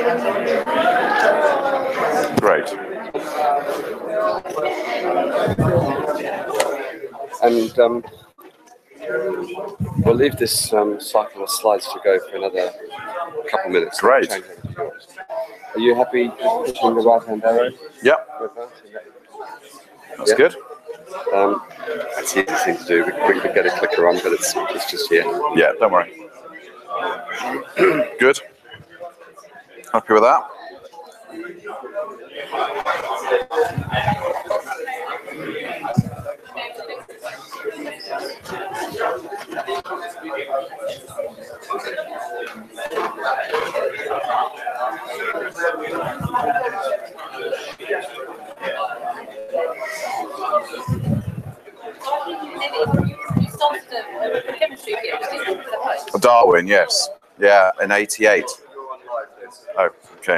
Great. And we'll leave this cycle of slides to go for another couple of minutes. Great. Are you happy pushing the right-hand arrow? Yep. That's good. That's the easy thing to do. We could get a clicker on, but it's just here. Yeah, don't worry. Good. Happy with that? Darwin, yes. Yeah, in 88. Oh, okay.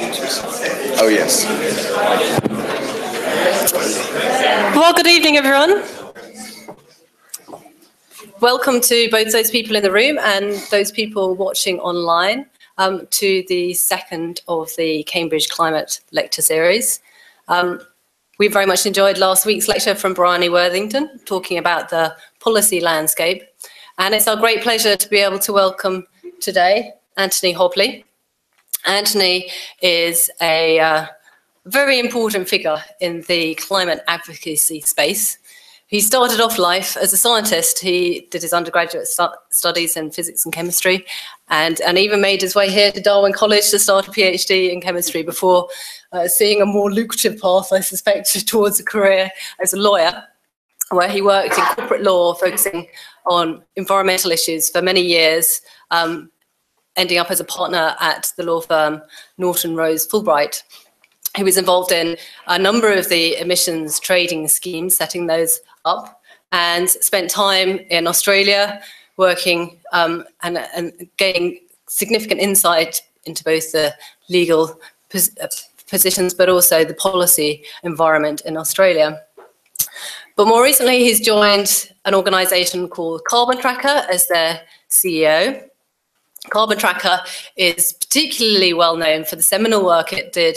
Oh, yes. Well, good evening, everyone. Welcome to both those people in the room and those people watching online to the second of the Cambridge Climate Lecture Series. We very much enjoyed last week's lecture from Bryony Worthington, talking about the policy landscape. And it's our great pleasure to be able to welcome today Anthony Hobley. Anthony is a very important figure in the climate advocacy space. He started off life as a scientist. He did his undergraduate studies in physics and chemistry and even made his way here to Darwin College to start a PhD in chemistry before seeing a more lucrative path, I suspect, towards a career as a lawyer, where he worked in corporate law, focusing on environmental issues for many years, ending up as a partner at the law firm Norton Rose Fulbright. He was involved in a number of the emissions trading schemes, setting those up, and spent time in Australia working and gaining significant insight into both the legal positions but also the policy environment in Australia. But more recently, he's joined an organisation called Carbon Tracker as their CEO. Carbon Tracker is particularly well known for the seminal work it did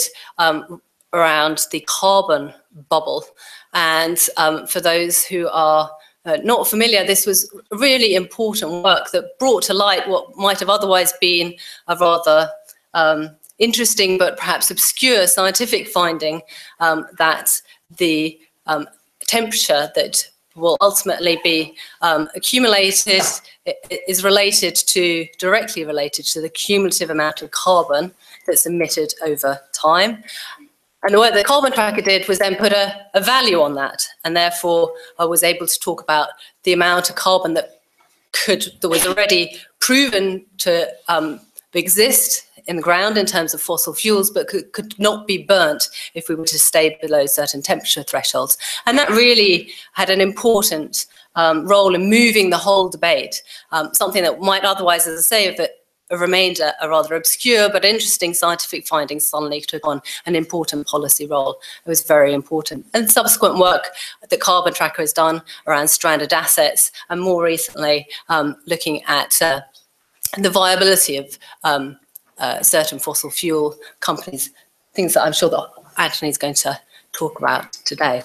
around the carbon bubble. And for those who are not familiar, this was really important work that brought to light what might have otherwise been a rather interesting but perhaps obscure scientific finding, that the temperature that will ultimately be accumulated is directly related to the cumulative amount of carbon that's emitted over time. And the work that Carbon Tracker did was then put a value on that, and therefore I was able to talk about the amount of carbon that was already proven to exist in the ground in terms of fossil fuels, but could not be burnt if we were to stay below certain temperature thresholds. And that really had an important role in moving the whole debate, something that might otherwise, as I say, have remained a rather obscure but interesting scientific findings suddenly took on an important policy role. It was very important. And subsequent work that Carbon Tracker has done around stranded assets, and more recently looking at the viability of certain fossil fuel companies, things that I'm sure that Anthony's going to talk about today.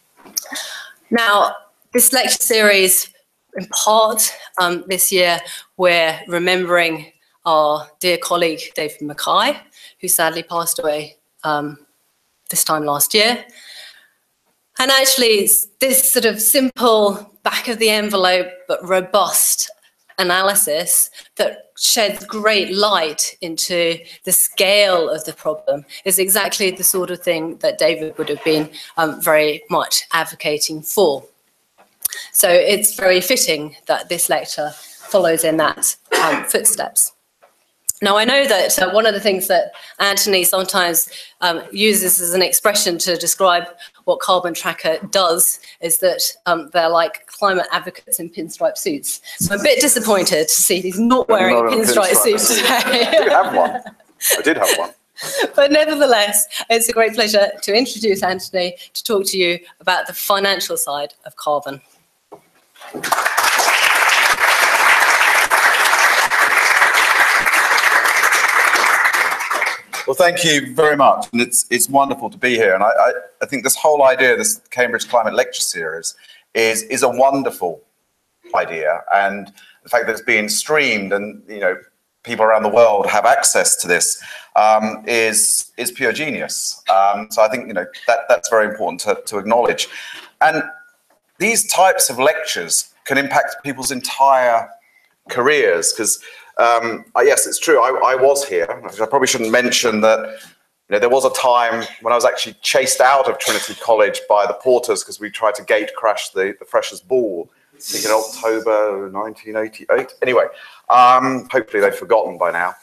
Now, this lecture series, in part this year, we're remembering our dear colleague David Mackay, who sadly passed away this time last year. And actually, this sort of simple, back of the envelope but robust analysis that sheds great light into the scale of the problem is exactly the sort of thing that David would have been very much advocating for. So it's very fitting that this lecture follows in that footsteps. Now, I know that one of the things that Anthony sometimes uses as an expression to describe what Carbon Tracker does is that they're like climate advocates in pinstripe suits. So I'm a bit disappointed to see he's not wearing a pinstripe suit today. I did have one. I did have one. But nevertheless, it's a great pleasure to introduce Anthony to talk to you about the financial side of carbon. Well, thank you very much. And it's wonderful to be here. And I think this whole idea, this Cambridge Climate Lecture Series, is a wonderful idea. And the fact that it's being streamed and, you know, people around the world have access to this is pure genius. So I think, you know, that's very important to acknowledge. And these types of lectures can impact people's entire careers, because yes, it's true. I was here. I probably shouldn't mention that. You know, there was a time when I was actually chased out of Trinity College by the porters because we tried to gate crash the Freshers' Ball in October 1988. Anyway, hopefully they've forgotten by now.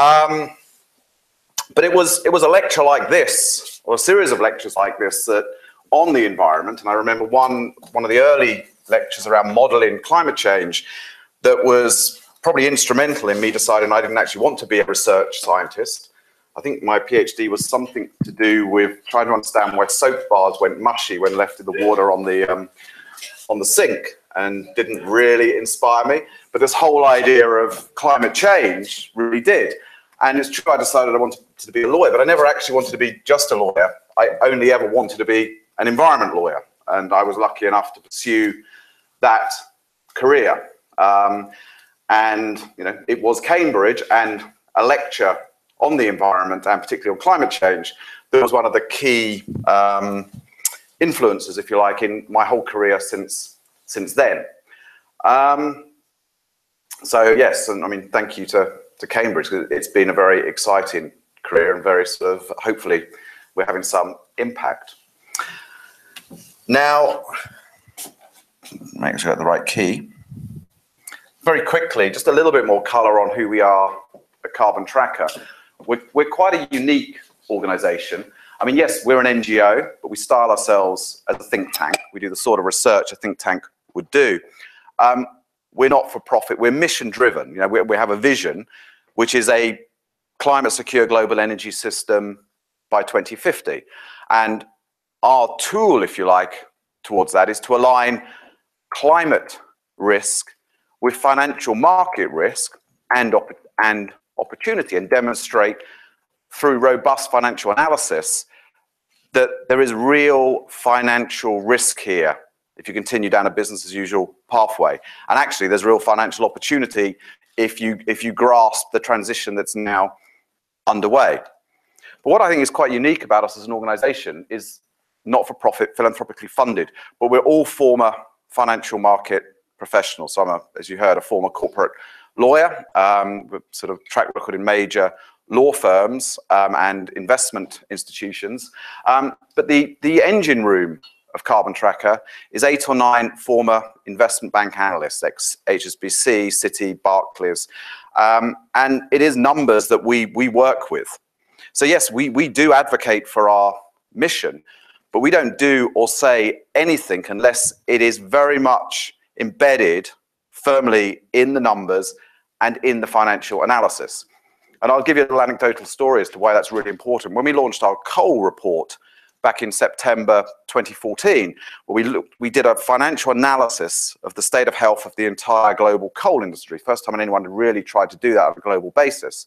But it was a lecture like this, or a series of lectures like this, that on the environment. And I remember one of the early lectures around modelling climate change that was probably instrumental in me deciding I didn't actually want to be a research scientist. I think my PhD was something to do with trying to understand why soap bars went mushy when left in the water on the sink, and didn't really inspire me. But this whole idea of climate change really did. And it's true, I decided I wanted to be a lawyer, but I never actually wanted to be just a lawyer. I only ever wanted to be an environment lawyer. And I was lucky enough to pursue that career. And it was Cambridge and a lecture on the environment, and particularly on climate change, that was one of the key influences, if you like, in my whole career since then. So yes, and I mean, thank you to Cambridge, because it's been a very exciting career and very sort of, hopefully we're having some impact. Now, make sure I got the right key. Very quickly, just a little bit more colour on who we are at Carbon Tracker. We're quite a unique organisation. I mean, yes, we're an NGO, but we style ourselves as a think tank. We do the sort of research a think tank would do. We're not for profit. We're mission driven. We have a vision, which is a climate secure global energy system by 2050. And our tool, if you like, towards that is to align climate risk with financial market risk and opportunity, and demonstrate through robust financial analysis that there is real financial risk here if you continue down a business as usual pathway. And actually there's real financial opportunity if you grasp the transition that's now underway. But what I think is quite unique about us as an organisation is not-for-profit, philanthropically funded, but we're all former financial market professionals. So I'm, as you heard, a former corporate lawyer with sort of track record in major law firms and investment institutions. But the engine room of Carbon Tracker is 8 or 9 former investment bank analysts, ex-HSBC, Citi, Barclays, and it is numbers that we work with. So yes, we do advocate for our mission, but we don't do or say anything unless it is very much embedded firmly in the numbers and in the financial analysis. And I'll give you a little anecdotal story as to why that's really important. When we launched our coal report back in September 2014, we did a financial analysis of the state of health of the entire global coal industry. First time anyone had really tried to do that on a global basis.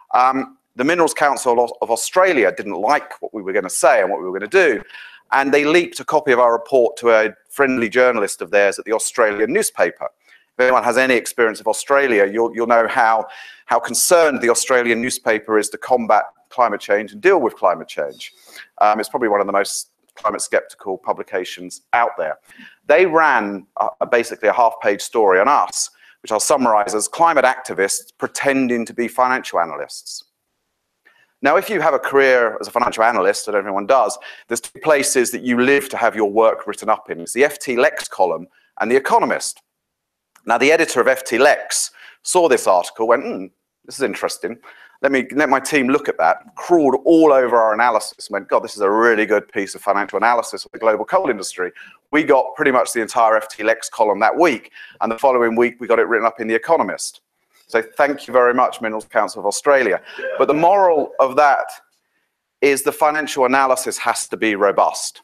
The Minerals Council of Australia didn't like what we were going to say and what we were going to do, and they leaked a copy of our report to a friendly journalist of theirs at the Australian newspaper. If anyone has any experience of Australia, you'll know how concerned the Australian newspaper is to combat climate change and deal with climate change. It's probably one of the most climate skeptical publications out there. They ran basically a half-page story on us, which I'll summarize as climate activists pretending to be financial analysts. Now, if you have a career as a financial analyst, and everyone does, there's 2 places that you live to have your work written up in. It's the FT Lex column and The Economist. Now, the editor of FT Lex saw this article, went, this is interesting. Let my team look at that, crawled all over our analysis, and went, God, this is a really good piece of financial analysis of the global coal industry. We got pretty much the entire FT Lex column that week, and the following week we got it written up in The Economist. So thank you very much, Minerals Council of Australia. But the moral of that is the financial analysis has to be robust.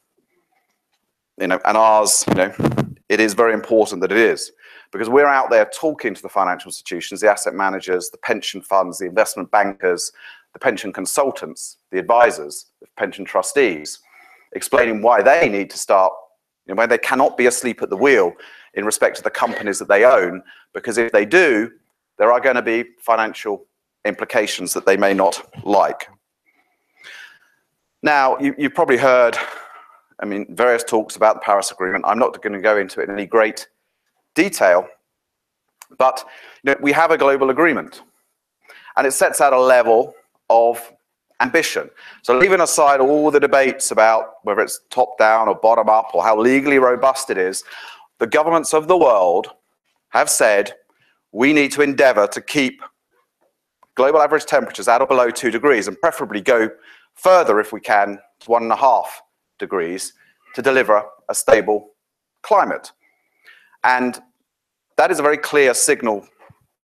And ours, it is very important that it is, because we're out there talking to the financial institutions, the asset managers, the pension funds, the investment bankers, the pension consultants, the advisors, the pension trustees, explaining why they need to start, why they cannot be asleep at the wheel in respect to the companies that they own, because if they do, there are going to be financial implications that they may not like. Now, you've probably heard, various talks about the Paris Agreement. I'm not going to go into it in any great detail, but we have a global agreement, and it sets out a level of ambition. So leaving aside all the debates about whether it's top down or bottom up or how legally robust it is, the governments of the world have said we need to endeavour to keep global average temperatures at or below 2 degrees, and preferably go further if we can to 1.5 degrees to deliver a stable climate. And that is a very clear signal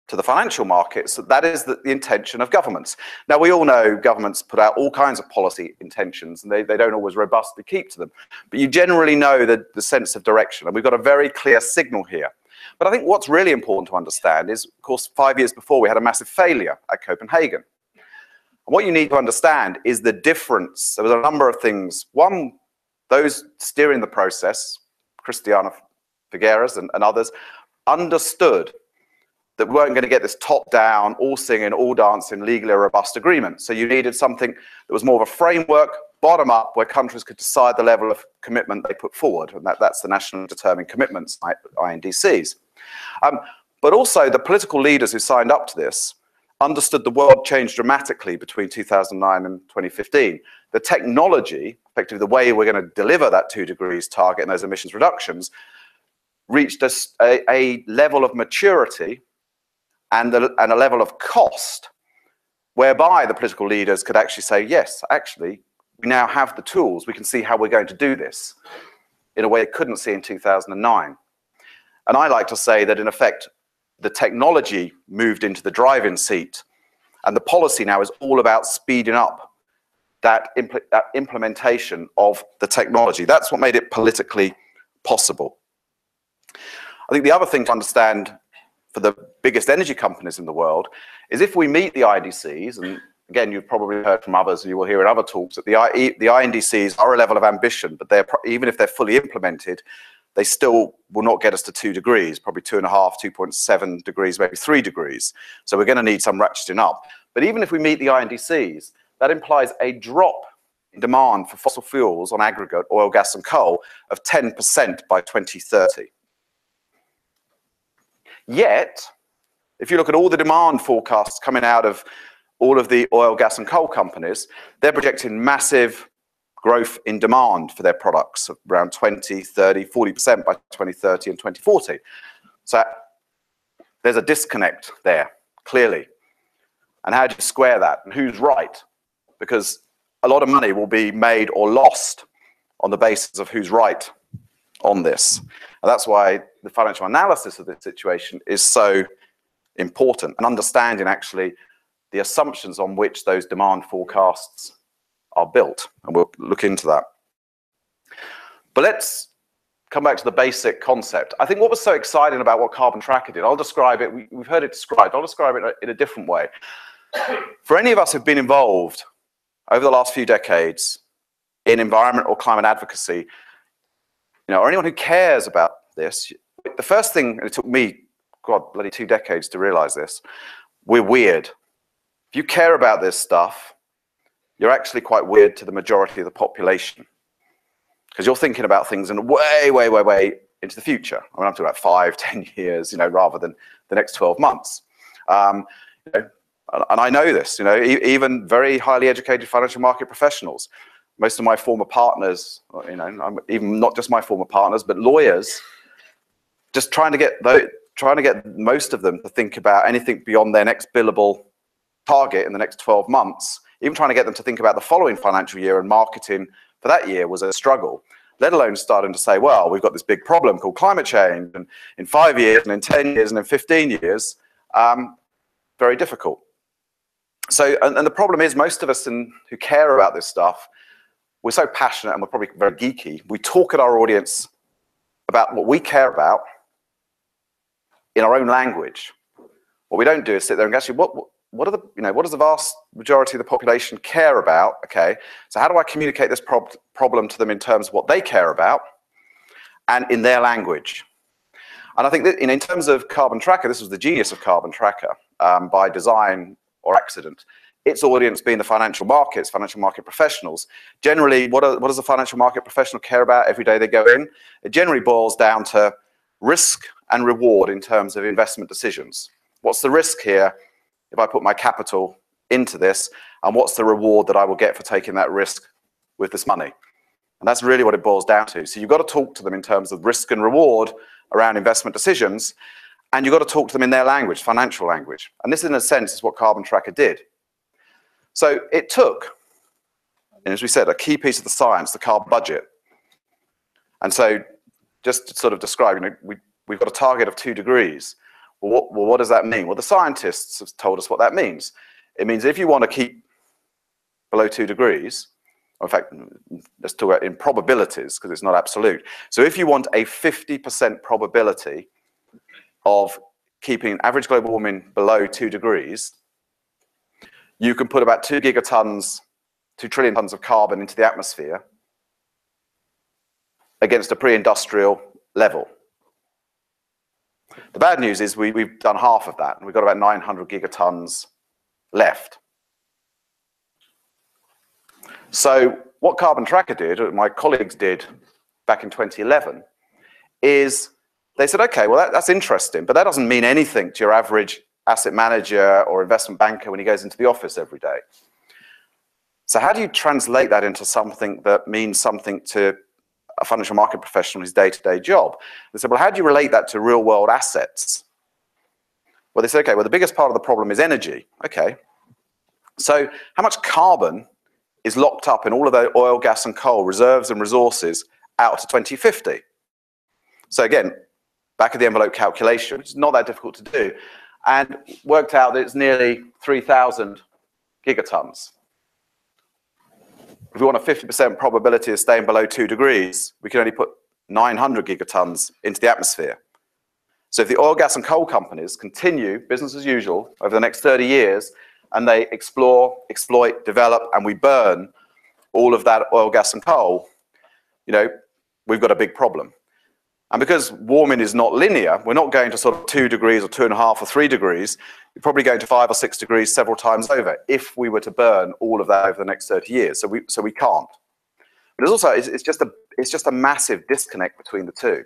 to the financial markets that that is the intention of governments. Now, we all know governments put out all kinds of policy intentions, and they don't always robustly keep to them. But you generally know the sense of direction, and we've got a very clear signal here. But I think what's really important to understand is, of course, 5 years before, we had a massive failure at Copenhagen. And what you need to understand is the difference. There was a number of things. One, those steering the process, Christiana Figueres and others, understood that we weren't going to get this top-down, all singing, all dancing, legally robust agreement. So you needed something that was more of a framework, bottom-up, where countries could decide the level of commitment they put forward, and that's the Nationally Determined Commitments, INDCs. But also, the political leaders who signed up to this understood the world changed dramatically between 2009 and 2015. The technology, effectively the way we're going to deliver that 2 degrees target and those emissions reductions, reached a level of maturity and a level of cost whereby the political leaders could actually say, yes, actually, we now have the tools. We can see how we're going to do this in a way they couldn't see in 2009. And I like to say that, in effect, the technology moved into the driving seat, and the policy now is all about speeding up that implementation of the technology. That's what made it politically possible. I think the other thing to understand for the biggest energy companies in the world is if we meet the INDCs, and again, you've probably heard from others, and you will hear in other talks, that the INDCs are a level of ambition, but even if they're fully implemented, they still will not get us to 2 degrees, probably 2.5, 2.7 degrees, maybe 3 degrees. So we're going to need some ratcheting up. But even if we meet the INDCs, that implies a drop in demand for fossil fuels on aggregate, oil, gas, and coal, of 10% by 2030. Yet, if you look at all the demand forecasts coming out of all of the oil, gas, and coal companies, they're projecting massive growth in demand for their products of around 20, 30, 40% by 2030 and 2040. So there's a disconnect there, clearly. And how do you square that? And who's right? Because a lot of money will be made or lost on the basis of who's right on this. And that's why the financial analysis of this situation is so important, and understanding actually the assumptions on which those demand forecasts are built. And we'll look into that. But let's come back to the basic concept. I think what was so exciting about what Carbon Tracker did, I'll describe it, we've heard it described, I'll describe it in a different way. For any of us who've been involved over the last few decades in environment or climate advocacy, or anyone who cares about this, the first thing, and it took me, God, bloody 2 decades to realize this, we're weird. If you care about this stuff, you're actually quite weird to the majority of the population, because you're thinking about things in way, way, way, way into the future. I mean, I'm talking about 5, 10 years, rather than the next 12 months. And I know this, even very highly educated financial market professionals. Most of my former partners, even not just my former partners, but lawyers, just trying to get most of them to think about anything beyond their next billable target in the next 12 months. Even trying to get them to think about the following financial year and marketing for that year was a struggle, let alone starting to say, well, we've got this big problem called climate change, and in 5 years, and in 10 years, and in 15 years, very difficult. So, and the problem is, most of us who care about this stuff, we're so passionate, and we're probably very geeky. We talk at our audience about what we care about in our own language. What we don't do is sit there and actually, what does the vast majority of the population care about? Okay, so how do I communicate this problem to them in terms of what they care about and in their language? And I think that in terms of Carbon Tracker, this was the genius of Carbon Tracker, by design or accident. Its audience being the financial markets, financial market professionals. Generally, what does a financial market professional care about every day they go in? It generally boils down to risk and reward in terms of investment decisions. What's the risk here if I put my capital into this, and what's the reward that I will get for taking that risk with this money? And that's really what it boils down to. So you've got to talk to them in terms of risk and reward around investment decisions, and you've got to talk to them in their language, financial language. And this, in a sense, is what Carbon Tracker did. So it took, as we said, a key piece of the science, the carbon budget. And so just to sort of describe, we've got a target of 2 degrees. Well, what does that mean? Well, the scientists have told us what that means. It means if you want to keep below 2 degrees, or in fact, let's talk about in probabilities because it's not absolute. So if you want a 50% probability of keeping average global warming below 2 degrees, you can put about 2 gigatons, 2 trillion tons of carbon into the atmosphere against a pre-industrial level. The bad news is we've done half of that, and we've got about 900 gigatons left. So what Carbon Tracker did, or my colleagues did back in 2011, is they said, okay, well, that's interesting, but that doesn't mean anything to your average asset manager or investment banker when he goes into the office every day. So how do you translate that into something that means something to a financial market professional in his day-to-day job? They said, well, how do you relate that to real-world assets? Well, they said, okay, well, the biggest part of the problem is energy. Okay. So how much carbon is locked up in all of the oil, gas, and coal reserves and resources out to 2050? So again, back of the envelope calculation, which is not that difficult to do, and worked out that it's nearly 3,000 gigatons. If we want a 50% probability of staying below 2 degrees, we can only put 900 gigatons into the atmosphere. So if the oil, gas, and coal companies continue business as usual over the next 30 years, and they explore, exploit, develop, and we burn all of that oil, gas, and coal, you know, we've got a big problem. And because warming is not linear, we're not going to sort of 2 degrees or 2.5 or 3 degrees. You're probably going to 5 or 6 degrees several times over if we were to burn all of that over the next 30 years. So we can't. But it's also it's just a massive disconnect between the two.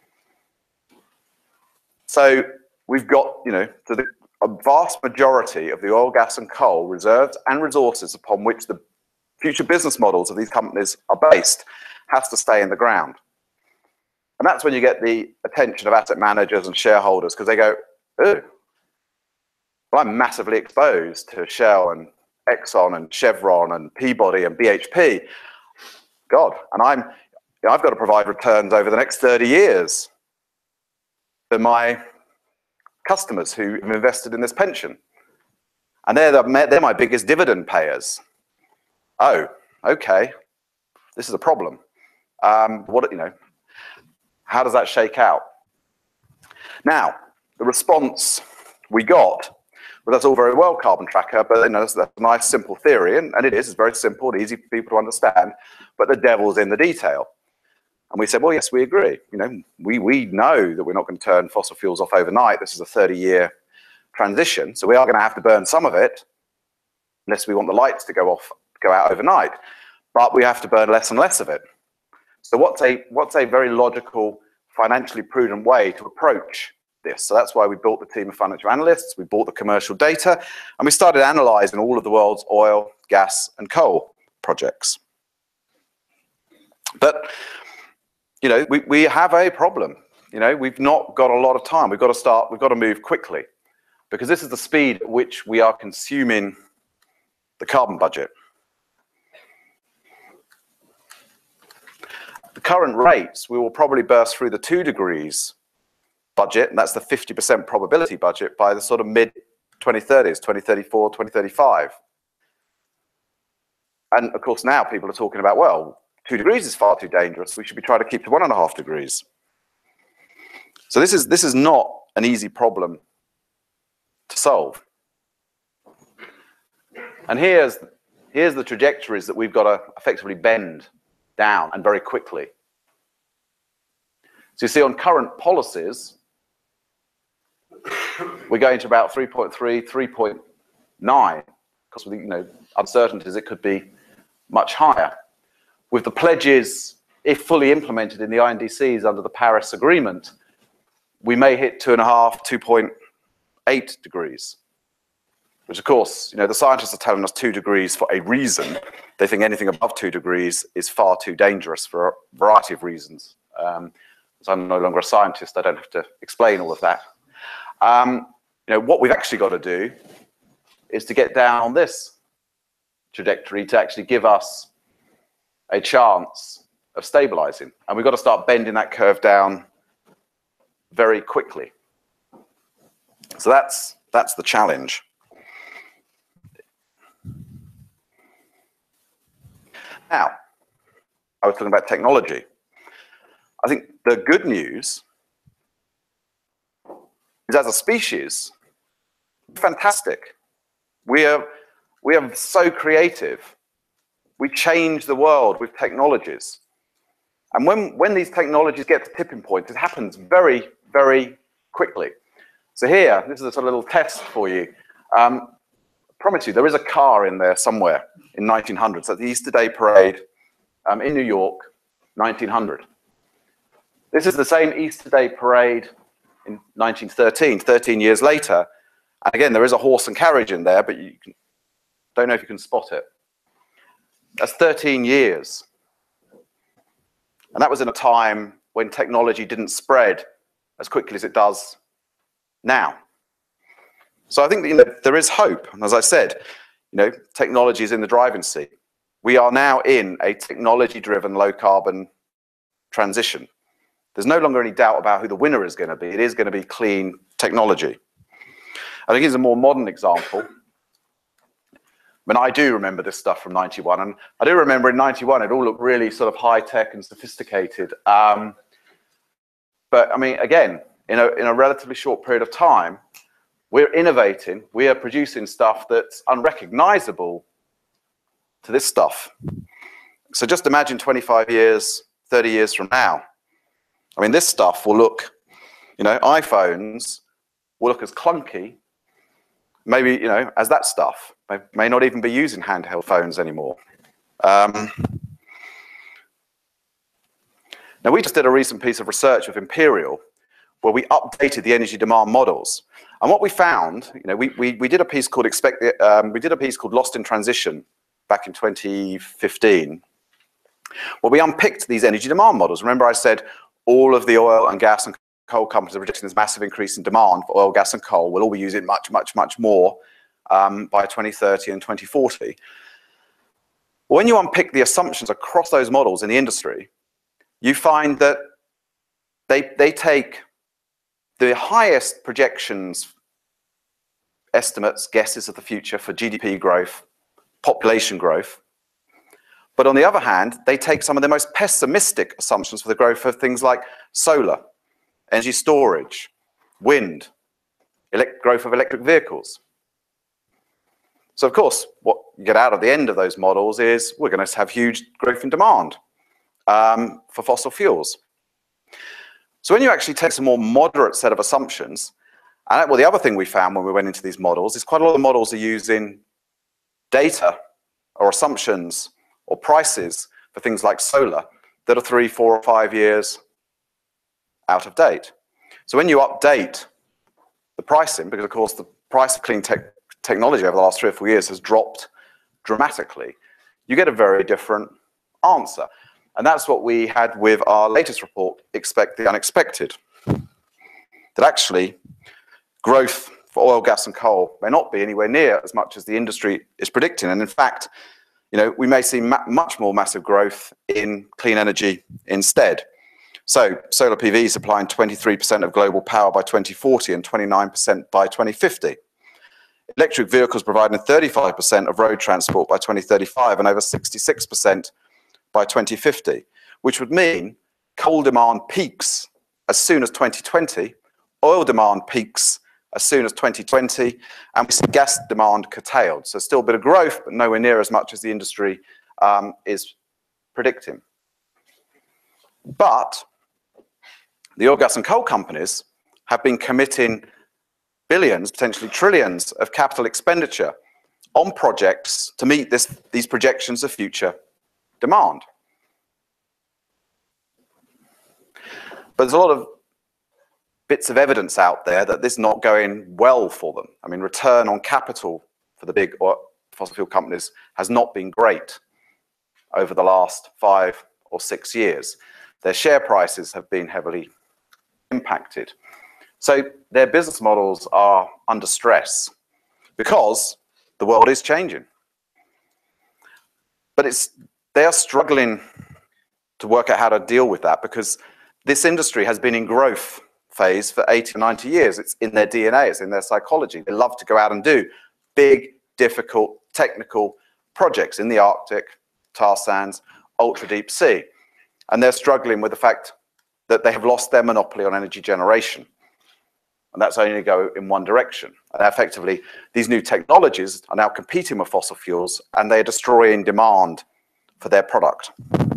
So we've got, you know, a vast majority of the oil, gas, and coal reserves and resources upon which the future business models of these companies are based has to stay in the ground. And that's when you get the attention of asset managers and shareholders, because they go, oh, well, I'm massively exposed to Shell and Exxon and Chevron and Peabody and BHP. God, and I've got to provide returns over the next 30 years to my customers who have invested in this pension. And they're my biggest dividend payers. Oh, okay, this is a problem. How does that shake out? Now, the response we got, well, that's all very well, Carbon Tracker, but you know, that's a nice, simple theory, and it's very simple and easy for people to understand, but the devil's in the detail. And we said, well, yes, we agree. You know, we know that we're not going to turn fossil fuels off overnight. This is a 30-year transition, so we are going to have to burn some of it, unless we want the lights to go out overnight. But we have to burn less and less of it. So what's a very logical, financially prudent way to approach this? So that's why we built the team of financial analysts, we bought the commercial data, and we started analyzing all of the world's oil, gas, and coal projects. But, you know, we have a problem. You know, we've not got a lot of time. We've got to move quickly, because this is the speed at which we are consuming the carbon budget. The current rates, we will probably burst through the 2 degrees budget, and that's the 50% probability budget, by the sort of mid-2030s, 2034, 2035. And of course now people are talking about, well, 2 degrees is far too dangerous. We should be trying to keep to 1.5 degrees. So this is not an easy problem to solve. And here's the trajectories that we've got to effectively bend down, and very quickly. So you see on current policies, we're going to about 3.3, 3.9, because with, you know, uncertainties, it could be much higher. With the pledges, if fully implemented in the INDCs under the Paris Agreement, we may hit 2.5, 2.8 degrees. Which, of course, you know, the scientists are telling us 2 degrees for a reason. They think anything above 2 degrees is far too dangerous for a variety of reasons. As I'm no longer a scientist, I don't have to explain all of that. You know, what we've actually got to do is to get down on this trajectory to actually give us a chance of stabilizing. And we've got to start bending that curve down very quickly. So that's the challenge. Now, I was talking about technology. I think the good news is, as a species, fantastic. We are so creative. We change the world with technologies. And when these technologies get to tipping points, it happens very, very quickly. So here, this is a sort of little test for you. I promise you, there is a car in there somewhere in 1900. So the Easter Day Parade in New York, 1900. This is the same Easter Day Parade in 1913, 13 years later. And again, there is a horse and carriage in there, but don't know if you can spot it. That's 13 years. And that was in a time when technology didn't spread as quickly as it does now. So I think that, there is hope. And as I said, technology is in the driving seat. We are now in a technology-driven low-carbon transition. There's no longer any doubt about who the winner is going to be. It is going to be clean technology. I think here's a more modern example. I mean, I do remember this stuff from 91, and I do remember in 91 it all looked really sort of high-tech and sophisticated. But I mean, again, in a relatively short period of time, we're innovating, we are producing stuff that's unrecognizable to this stuff. So just imagine 25 years, 30 years from now. I mean, this stuff will look, iPhones will look as clunky, maybe, as that stuff. They may not even be using handheld phones anymore. Now, we just did a recent piece of research with Imperial where we updated the energy demand models. And what we found, we did a piece called Lost in Transition back in 2015. Well, we unpicked these energy demand models. Remember I said all of the oil and gas and coal companies are predicting this massive increase in demand for oil, gas and coal. We'll all be using much, much, much more by 2030 and 2040. When you unpick the assumptions across those models in the industry, you find that they take the highest projections, estimates, guesses of the future for GDP growth, population growth. But on the other hand, they take some of the most pessimistic assumptions for the growth of things like solar, energy storage, wind, growth of electric vehicles. So of course, what you get out of the end of those models is we're going to have huge growth in demand for fossil fuels. So when you actually take a more moderate set of assumptions, and well, the other thing we found when we went into these models is quite a lot of the models are using data or assumptions or prices for things like solar that are 3, 4, or 5 years out of date. So when you update the pricing, because of course the price of clean technology over the last 3 or 4 years has dropped dramatically, you get a very different answer. And that's what we had with our latest report, Expect the Unexpected. That actually growth for oil, gas and coal may not be anywhere near as much as the industry is predicting. And in fact, we may see much more massive growth in clean energy instead. So solar PV supplying 23% of global power by 2040 and 29% by 2050. Electric vehicles providing 35% of road transport by 2035 and over 66% by 2050, which would mean coal demand peaks as soon as 2020, oil demand peaks as soon as 2020, and we see gas demand curtailed. So still a bit of growth, but nowhere near as much as the industry is predicting. But the oil, gas and coal companies have been committing billions, potentially trillions of capital expenditure on projects to meet these projections of future demand. But there's a lot of bits of evidence out there that this is not going well for them. I mean, return on capital for the big fossil fuel companies has not been great over the last 5 or 6 years. Their share prices have been heavily impacted. So their business models are under stress because the world is changing. But they are struggling to work out how to deal with that because this industry has been in growth phase for 80 or 90 years. It's in their DNA, it's in their psychology. They love to go out and do big, difficult, technical projects in the Arctic, tar sands, ultra deep sea. And they're struggling with the fact that they have lost their monopoly on energy generation. And that's only go in one direction. And effectively, these new technologies are now competing with fossil fuels, and they're destroying demand for their product.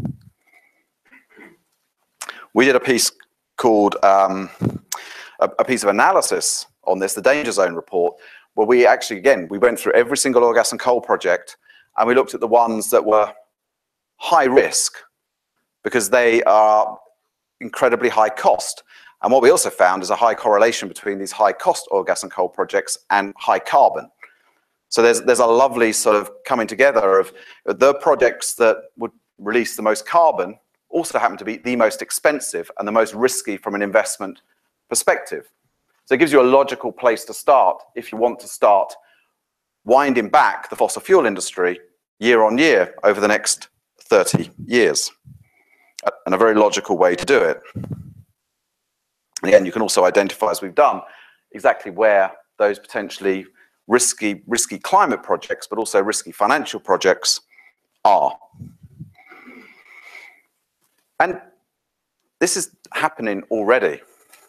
We did a piece called a piece of analysis on this, the Danger Zone report, where we actually, again, we went through every single oil, gas and coal project, and we looked at the ones that were high risk because they are incredibly high cost. And what we also found is a high correlation between these high cost oil, gas and coal projects and high carbon. So there's a lovely sort of coming together of the projects that would release the most carbon also happen to be the most expensive and the most risky from an investment perspective. So it gives you a logical place to start if you want to start winding back the fossil fuel industry year on year over the next 30 years. And a very logical way to do it. And again, you can also identify, as we've done, exactly where those potentially risky climate projects, but also risky financial projects are. And this is happening already.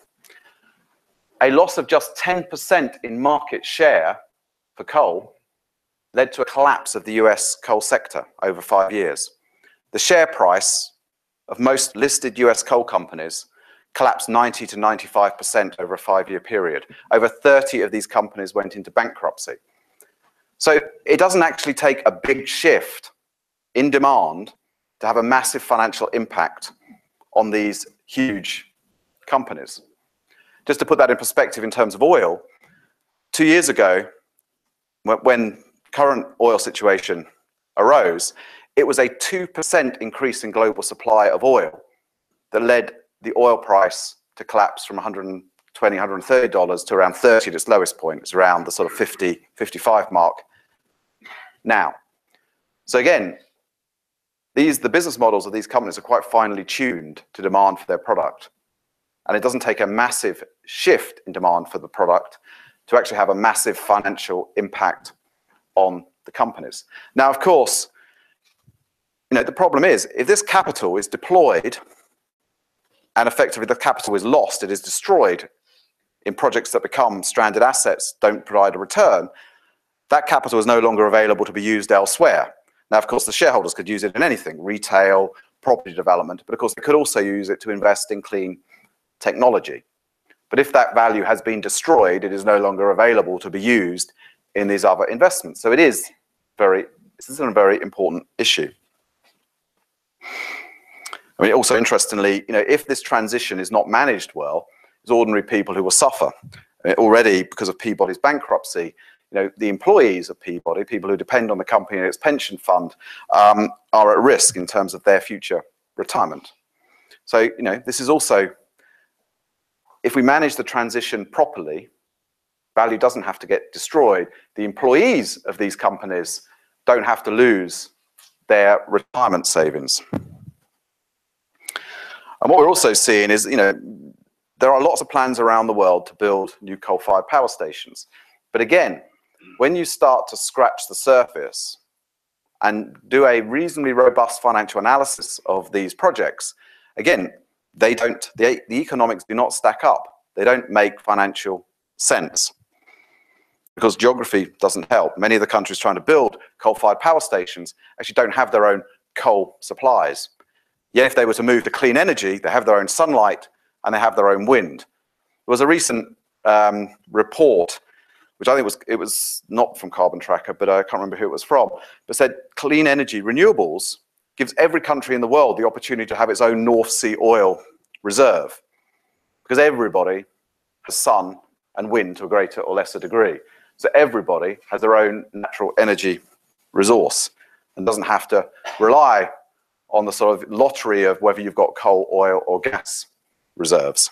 A loss of just 10% in market share for coal led to a collapse of the US coal sector over 5 years. The share price of most listed US coal companies collapsed 90 to 95% over a 5-year period. Over 30 of these companies went into bankruptcy. So it doesn't actually take a big shift in demand to have a massive financial impact on these huge companies. Just to put that in perspective in terms of oil, 2 years ago, when current oil situation arose, it was a 2% increase in global supply of oil that led the oil price to collapse from $120, $130 to around 30 at its lowest point. It's around the sort of 50, 55 mark now. So again, the business models of these companies are quite finely tuned to demand for their product. And it doesn't take a massive shift in demand for the product to actually have a massive financial impact on the companies. Now, of course, the problem is, if this capital is deployed and effectively the capital is lost, it is destroyed in projects that become stranded assets, don't provide a return, that capital is no longer available to be used elsewhere. Now, of course, the shareholders could use it in anything, retail, property development, but of course, they could also use it to invest in clean technology. But if that value has been destroyed, it is no longer available to be used in these other investments. So this is a very important issue. I mean, also interestingly, if this transition is not managed well, there's ordinary people who will suffer. I mean, already, because of Peabody's bankruptcy, the employees of Peabody, people who depend on the company and its pension fund, are at risk in terms of their future retirement. So, this is also, if we manage the transition properly, value doesn't have to get destroyed. The employees of these companies don't have to lose their retirement savings. And what we're also seeing is, there are lots of plans around the world to build new coal-fired power stations. But again, when you start to scratch the surface and do a reasonably robust financial analysis of these projects, again, the economics do not stack up. They don't make financial sense because geography doesn't help. Many of the countries trying to build coal-fired power stations actually don't have their own coal supplies. Yet if they were to move to clean energy, they have their own sunlight and they have their own wind. There was a recent report, which I think it was not from Carbon Tracker, but I can't remember who it was from, but said clean energy renewables gives every country in the world the opportunity to have its own North Sea oil reserve, because everybody has sun and wind to a greater or lesser degree. So everybody has their own natural energy resource and doesn't have to rely on the sort of lottery of whether you've got coal, oil, or gas reserves.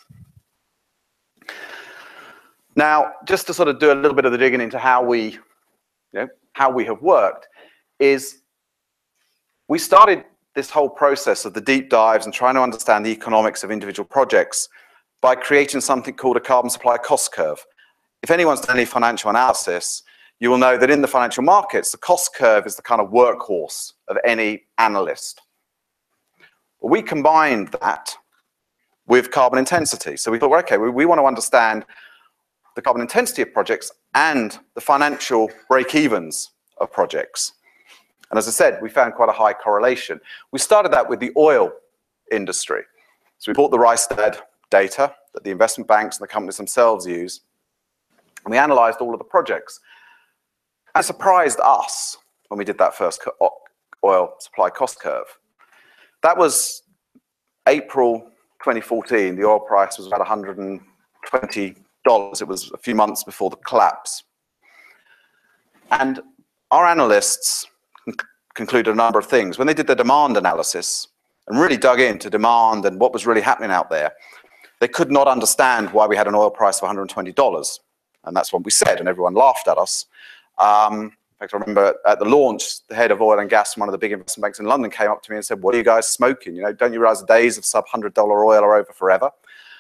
Now, just to sort of do a little bit of the digging into how we have worked, is we started this whole process of the deep dives and trying to understand the economics of individual projects by creating something called a carbon supply cost curve. If anyone's done any financial analysis, you will know that in the financial markets, the cost curve is the kind of workhorse of any analyst. Well, we combined that with carbon intensity. So we thought, well, okay, we want to understand the carbon intensity of projects and the financial break-evens of projects. And as I said, we found quite a high correlation. We started that with the oil industry. So we bought the Rystad data that the investment banks and the companies themselves use, and we analyzed all of the projects. And it surprised us when we did that first oil supply cost curve. That was April 2014. The oil price was about $120. It was a few months before the collapse. And our analysts concluded a number of things. When they did the demand analysis and really dug into demand and what was really happening out there, they could not understand why we had an oil price of $120. And that's what we said, and everyone laughed at us. In fact, I remember at the launch, the head of oil and gas from one of the big investment banks in London came up to me and said, "What are you guys smoking? You know, don't you realize the days of sub-$100 oil are over forever?"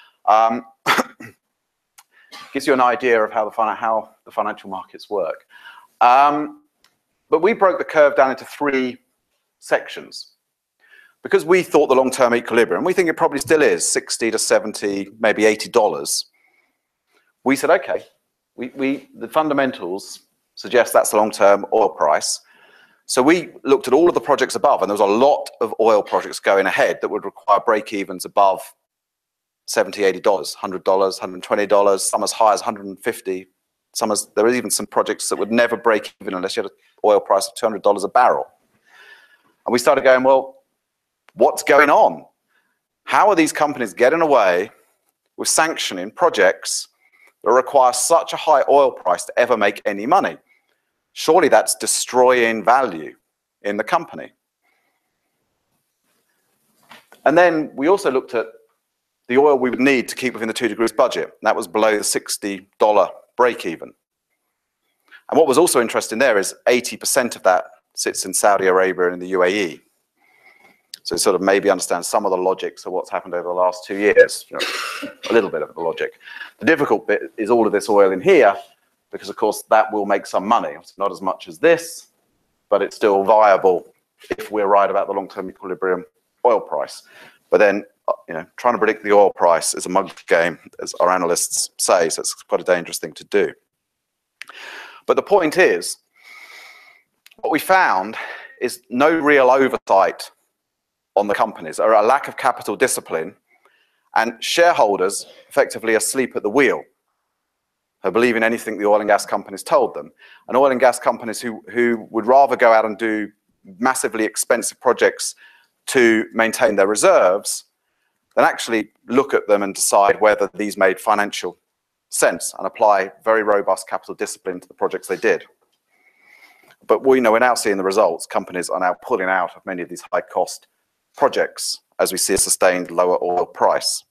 Gives you an idea of how the financial markets work. But we broke the curve down into 3 sections. Because we thought the long-term equilibrium, we think it probably still is, $60 to $70, maybe $80. We said, okay, the fundamentals suggest that's the long-term oil price. So we looked at all of the projects above, and there was a lot of oil projects going ahead that would require break-evens above $70, $80, $100, $120, some as high as $150. There is even some projects that would never break even unless you had an oil price of $200 a barrel. And we started going, well, what's going on? How are these companies getting away with sanctioning projects that require such a high oil price to ever make any money? Surely that's destroying value in the company. And then we also looked at the oil we would need to keep within the 2 degrees budget. And that was below the $60 break even. And what was also interesting there is 80% of that sits in Saudi Arabia and in the UAE. So sort of maybe understand some of the logics of what's happened over the last 2 years, you know, a little bit of the logic. The difficult bit is all of this oil in here, because of course that will make some money. It's not as much as this, but it's still viable if we're right about the long-term equilibrium oil price. But then, you know, trying to predict the oil price is a mug game, as our analysts say, so it's quite a dangerous thing to do. But the point is, what we found is no real oversight on the companies, or a lack of capital discipline, and shareholders effectively asleep at the wheel, who believe in anything the oil and gas companies told them. And oil and gas companies who would rather go out and do massively expensive projects to maintain their reserves than actually look at them and decide whether these made financial sense and apply very robust capital discipline to the projects they did. But we know we're now seeing the results. Companies are now pulling out of many of these high-cost projects as we see a sustained lower oil price.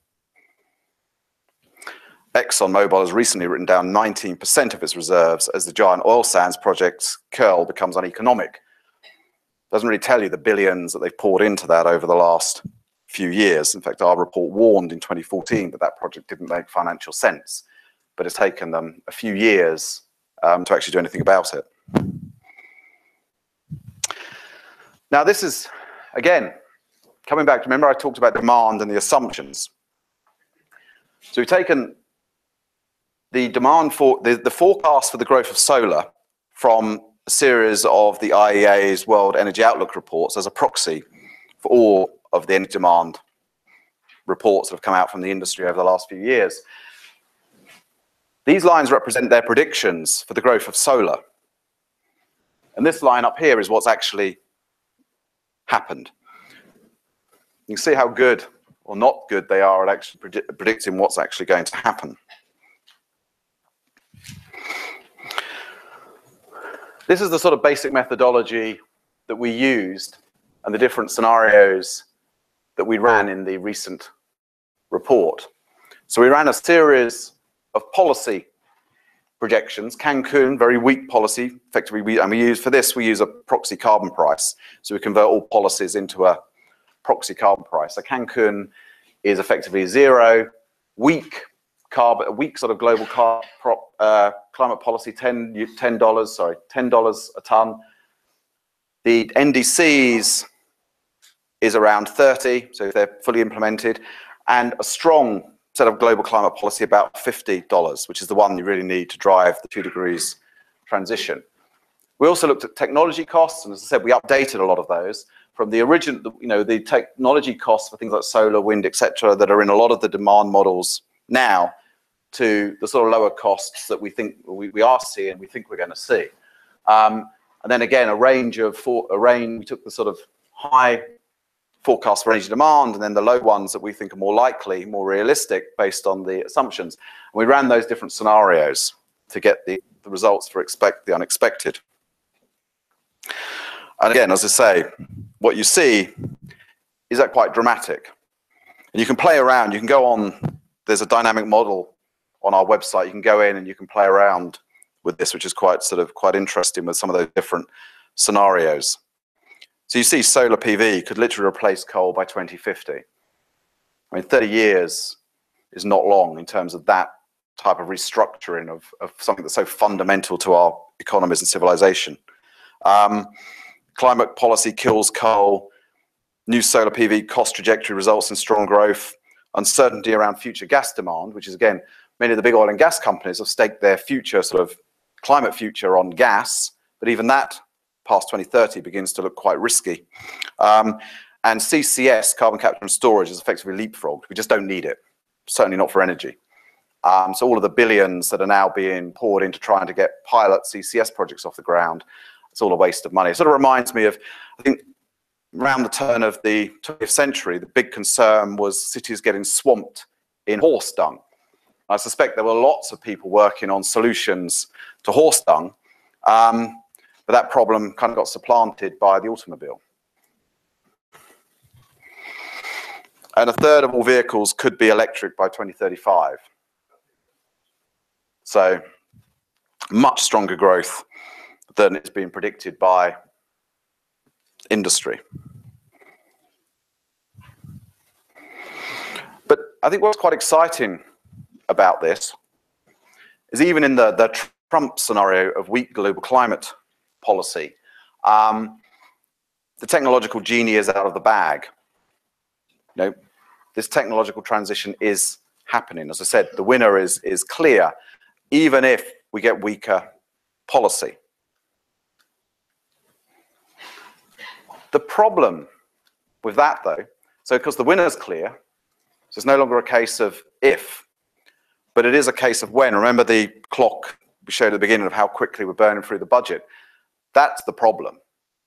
ExxonMobil has recently written down 19% of its reserves as the giant oil sands project's curl becomes uneconomic. Doesn't really tell you the billions that they've poured into that over the last few years. In fact, our report warned in 2014 that that project didn't make financial sense, but it's taken them a few years to actually do anything about it. Now, this is, again, coming back to, remember I talked about demand and the assumptions. So we've taken the demand for, the forecast for the growth of solar from a series of the IEA's World Energy Outlook reports as a proxy for all of the energy demand reports that have come out from the industry over the last few years. These lines represent their predictions for the growth of solar. And this line up here is what's actually happened. You can see how good or not good they are at actually predicting what's actually going to happen. This is the sort of basic methodology that we used and the different scenarios that we ran in the recent report. So we ran a series of policy projections. Cancun, very weak policy. Effectively, we use a proxy carbon price. So we convert all policies into a proxy carbon price. So Cancun is effectively 0, weak sort of global climate policy, $10 a ton. The NDCs is around 30, so if they're fully implemented, and a strong set of global climate policy about $50, which is the one you really need to drive the 2 degrees transition. We also looked at technology costs, and as I said, we updated a lot of those from the original, the technology costs for things like solar, wind, etc., that are in a lot of the demand models now, to the sort of lower costs that we think we are seeing, we think we're going to see. And then again, we took the sort of high forecast for energy demand, and then the low ones that we think are more likely, more realistic based on the assumptions. And we ran those different scenarios to get the results for the unexpected. And again, as I say, what you see is that quite dramatic. And you can play around, you can go on, there's a dynamic model on our website, you can go in and you can play around with this, which is quite interesting with some of those different scenarios. So you see solar PV could literally replace coal by 2050. I mean, 30 years is not long in terms of that type of restructuring of something that's so fundamental to our economies and civilization. Climate policy kills coal. New solar PV cost trajectory results in strong growth. Uncertainty around future gas demand, which is, again, many of the big oil and gas companies have staked their future, sort of climate future, on gas, but even that past 2030 begins to look quite risky. And CCS, carbon capture and storage, is effectively leapfrogged. We just don't need it, certainly not for energy. So all of the billions that are now being poured into trying to get pilot CCS projects off the ground, it's all a waste of money. It sort of reminds me of, I think, around the turn of the 20th century, the big concern was cities getting swamped in horse dung. I suspect there were lots of people working on solutions to horse dung, but that problem kind of got supplanted by the automobile. And a third of all vehicles could be electric by 2035. So much stronger growth than is being predicted by industry. But I think what's quite exciting about this is even in the Trump scenario of weak global climate policy, the technological genie is out of the bag. This technological transition is happening. As I said, the winner is clear, even if we get weaker policy. The problem with that, though, so because the winner is clear, so it's no longer a case of if, but it is a case of when. Remember the clock we showed at the beginning of how quickly we're burning through the budget? That's the problem.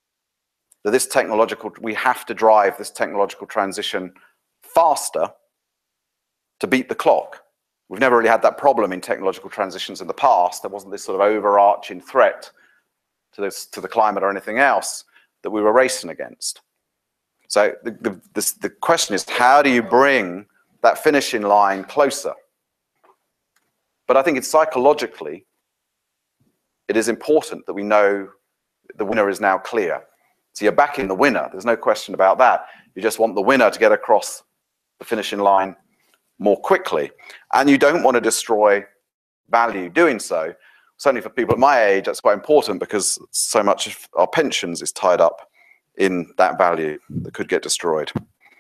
That we have to drive this technological transition faster to beat the clock. We've never really had that problem in technological transitions in the past. There wasn't this sort of overarching threat to the climate or anything else that we were racing against. So the question is, how do you bring that finishing line closer? But I think it's psychologically, it is important that we know the winner is now clear. So you're backing the winner. There's no question about that. You just want the winner to get across the finishing line more quickly. And you don't want to destroy value doing so. Certainly for people at my age, that's quite important because so much of our pensions is tied up in that value that could get destroyed.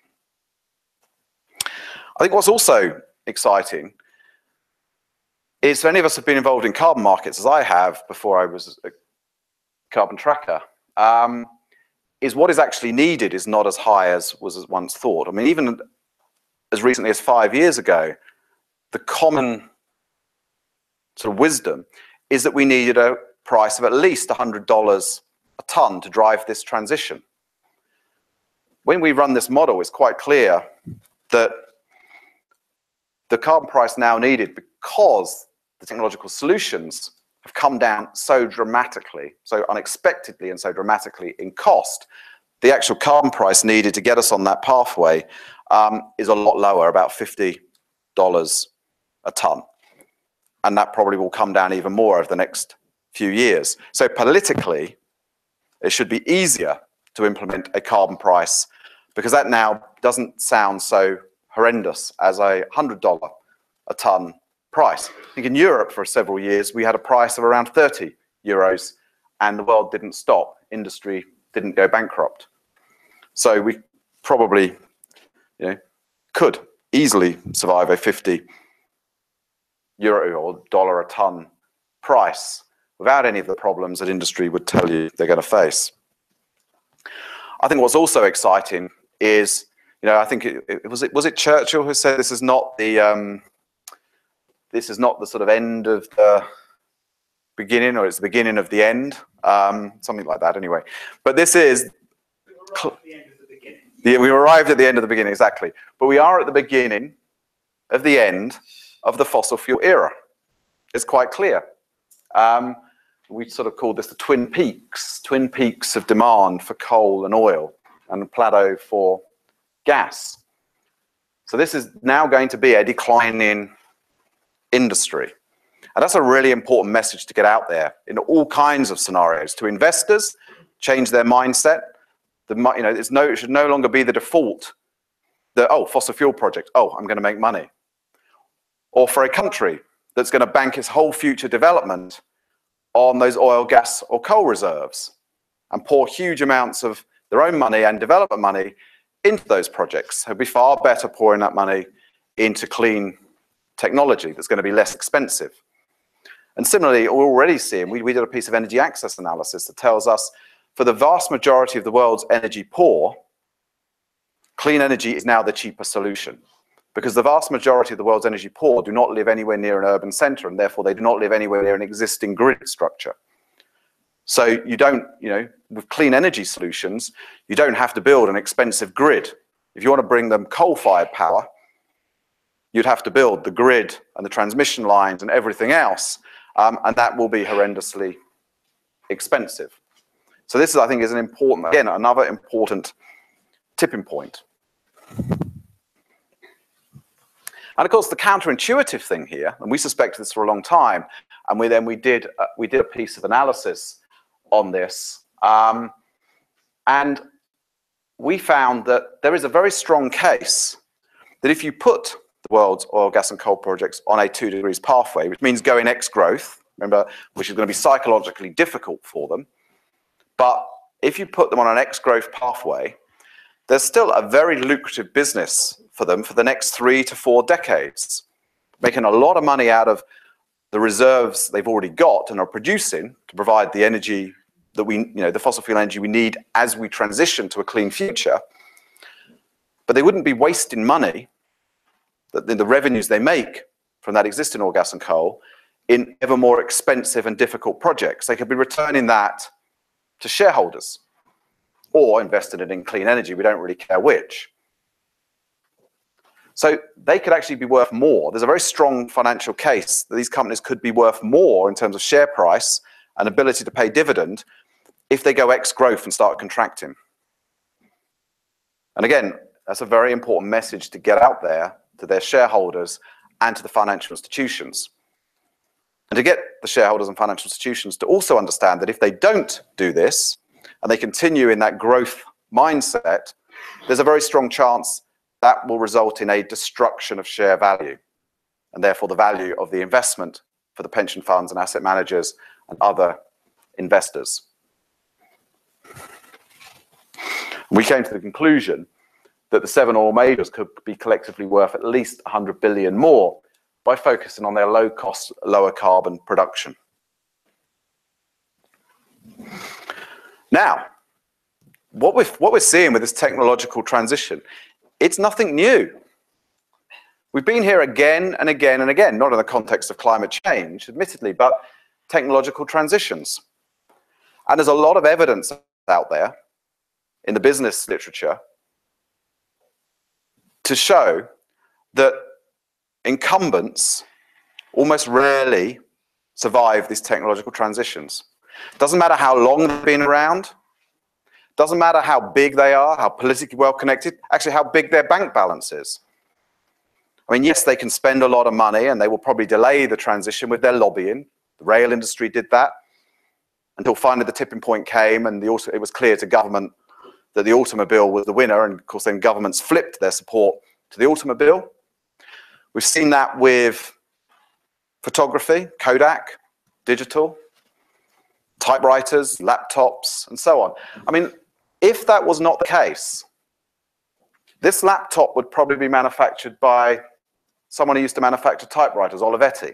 I think what's also exciting is, for any of us who have been involved in carbon markets, as I have before I was a carbon tracker, is what is actually needed is not as high as was once thought. I mean, even as recently as 5 years ago, the common sort of wisdom is that we needed a price of at least $100 a ton to drive this transition. When we run this model, it's quite clear that the carbon price now needed, because the technological solutions have come down so dramatically, so unexpectedly and so dramatically in cost, the actual carbon price needed to get us on that pathway is a lot lower, about $50 a ton. And that probably will come down even more over the next few years. So politically, it should be easier to implement a carbon price, because that now doesn't sound so horrendous as a $100 a tonne price. I think in Europe for several years we had a price of around 30 euros and the world didn't stop. Industry didn't go bankrupt. So we probably, could easily survive a 50 euro or dollar a tonne price without any of the problems that industry would tell you they're going to face. I think what's also exciting is, I think was it Churchill who said this is not the sort of end of the beginning, or it's the beginning of the end, something like that anyway. But this is we arrived at the end of the beginning, exactly. But we are at the beginning of the end of the fossil fuel era. It's quite clear. We sort of call this the twin peaks of demand for coal and oil, and a plateau for gas. So this is now going to be a declining industry. And that's a really important message to get out there in all kinds of scenarios. To investors, change their mindset. It should no longer be the default that, fossil fuel project, I'm going to make money. Or for a country that's going to bank its whole future development on those oil, gas, or coal reserves and pour huge amounts of their own money and development money into those projects. It'd be far better pouring that money into clean technology that's going to be less expensive. And similarly, we're already seeing, we did a piece of energy access analysis that tells us for the vast majority of the world's energy poor, clean energy is now the cheaper solution. Because the vast majority of the world's energy poor do not live anywhere near an urban center, and therefore they do not live anywhere near an existing grid structure. So you don't, with clean energy solutions, you don't have to build an expensive grid. If you want to bring them coal-fired power, you'd have to build the grid and the transmission lines and everything else, and that will be horrendously expensive. So this, I think, is another important tipping point. And of course, the counterintuitive thing here, and we suspected this for a long time, and we did a piece of analysis on this, and we found that there is a very strong case that if you put the world's oil, gas, and coal projects on a 2 degrees pathway, which means going X growth, remember, which is going to be psychologically difficult for them, but if you put them on an X growth pathway, there's still a very lucrative business for them for the next 3 to 4 decades, making a lot of money out of the reserves they've already got and are producing to provide the energy that the fossil fuel energy we need as we transition to a clean future. But they wouldn't be wasting money, the revenues they make from that existing oil, gas, and coal, in ever more expensive and difficult projects. They could be returning that to shareholders or invested it in clean energy. We don't really care which. So they could actually be worth more. There's a very strong financial case that these companies could be worth more in terms of share price and ability to pay dividend if they go X growth and start contracting. And again, that's a very important message to get out there to their shareholders and to the financial institutions. And to get the shareholders and financial institutions to also understand that if they don't do this and they continue in that growth mindset, there's a very strong chance that will result in a destruction of share value and therefore the value of the investment for the pension funds and asset managers and other investors. We came to the conclusion that the 7 oil majors could be collectively worth at least 100 billion more by focusing on their low-cost, lower-carbon production. Now, what we're seeing with this technological transition, it's nothing new. We've been here again and again and again, not in the context of climate change, admittedly, but technological transitions. And there's a lot of evidence out there in the business literature to show that incumbents almost rarely survive these technological transitions. Doesn't matter how long they've been around, doesn't matter how big they are, how politically well connected, actually how big their bank balance is. I mean, yes, they can spend a lot of money and they will probably delay the transition with their lobbying. The rail industry did that until finally the tipping point came and it was clear to government that the automobile was the winner, and of course then governments flipped their support to the automobile. We've seen that with photography, Kodak, digital, typewriters, laptops, and so on. I mean, if that was not the case, this laptop would probably be manufactured by someone who used to manufacture typewriters, Olivetti.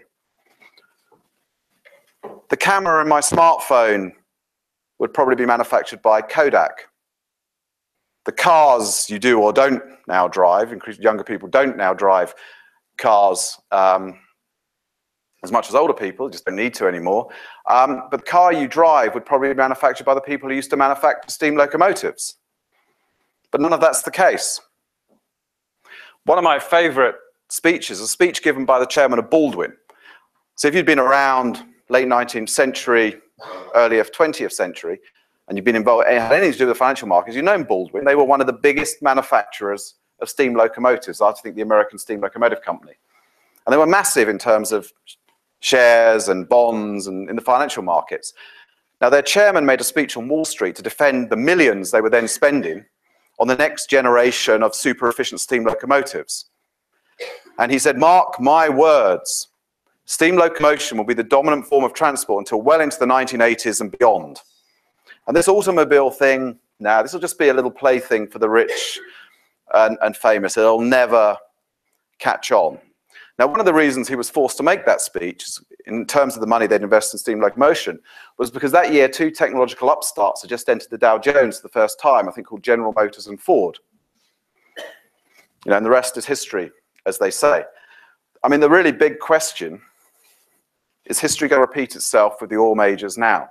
The camera in my smartphone would probably be manufactured by Kodak. The cars you do or don't now drive, younger people don't now drive cars as much as older people, just don't need to anymore. But the car you drive would probably be manufactured by the people who used to manufacture steam locomotives. But none of that's the case. One of my favorite speeches is a speech given by the chairman of Baldwin. So if you'd been around late 19th century, early 20th century, and you've been involved, had anything to do with the financial markets, you know Baldwin. They were one of the biggest manufacturers of steam locomotives, I think the American Steam Locomotive Company. And they were massive in terms of shares and bonds and in the financial markets. Now, their chairman made a speech on Wall Street to defend the millions they were then spending on the next generation of super efficient steam locomotives. And he said, "Mark my words, steam locomotion will be the dominant form of transport until well into the 1980s and beyond. And this automobile thing, now this will just be a little plaything for the rich and famous. It'll never catch on." Now, one of the reasons he was forced to make that speech, in terms of the money they'd invested in steam locomotion, was because that year 2 technological upstarts had just entered the Dow Jones for the first time, I think called General Motors and Ford. You know, and the rest is history, as they say. I mean, the really big question is history going to repeat itself with the oil majors now?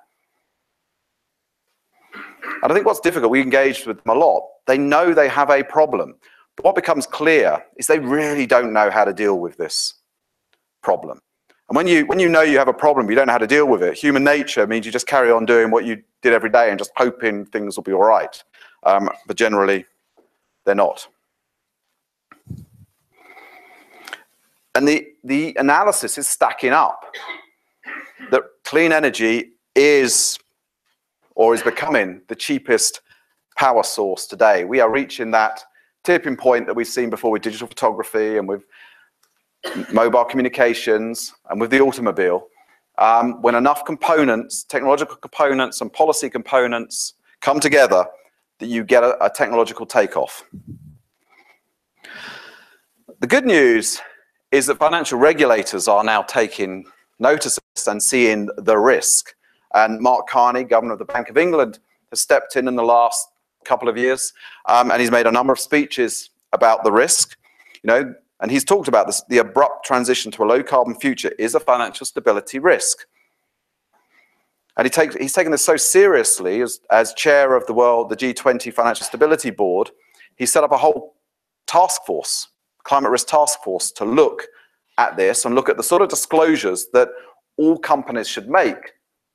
And I think what's difficult, we engaged with them a lot. They know they have a problem. But what becomes clear is they really don't know how to deal with this problem. And when you know you have a problem, you don't know how to deal with it. Human nature means you just carry on doing what you did every day and just hoping things will be all right. But generally, they're not. And the analysis is stacking up that clean energy is or is becoming the cheapest power source today. We are reaching that tipping point that we've seen before with digital photography and with mobile communications and with the automobile, when enough components, technological components and policy components come together, that you get a technological takeoff. The good news is that financial regulators are now taking notice of this and seeing the risk. And Mark Carney, Governor of the Bank of England, has stepped in the last couple of years, and he's made a number of speeches about the risk, you know, and he's talked about this. The abrupt transition to a low carbon future is a financial stability risk. And he's taken this so seriously as chair of the G20 Financial Stability Board. He set up a whole task force, climate risk task force, to look at this and look at the sort of disclosures that all companies should make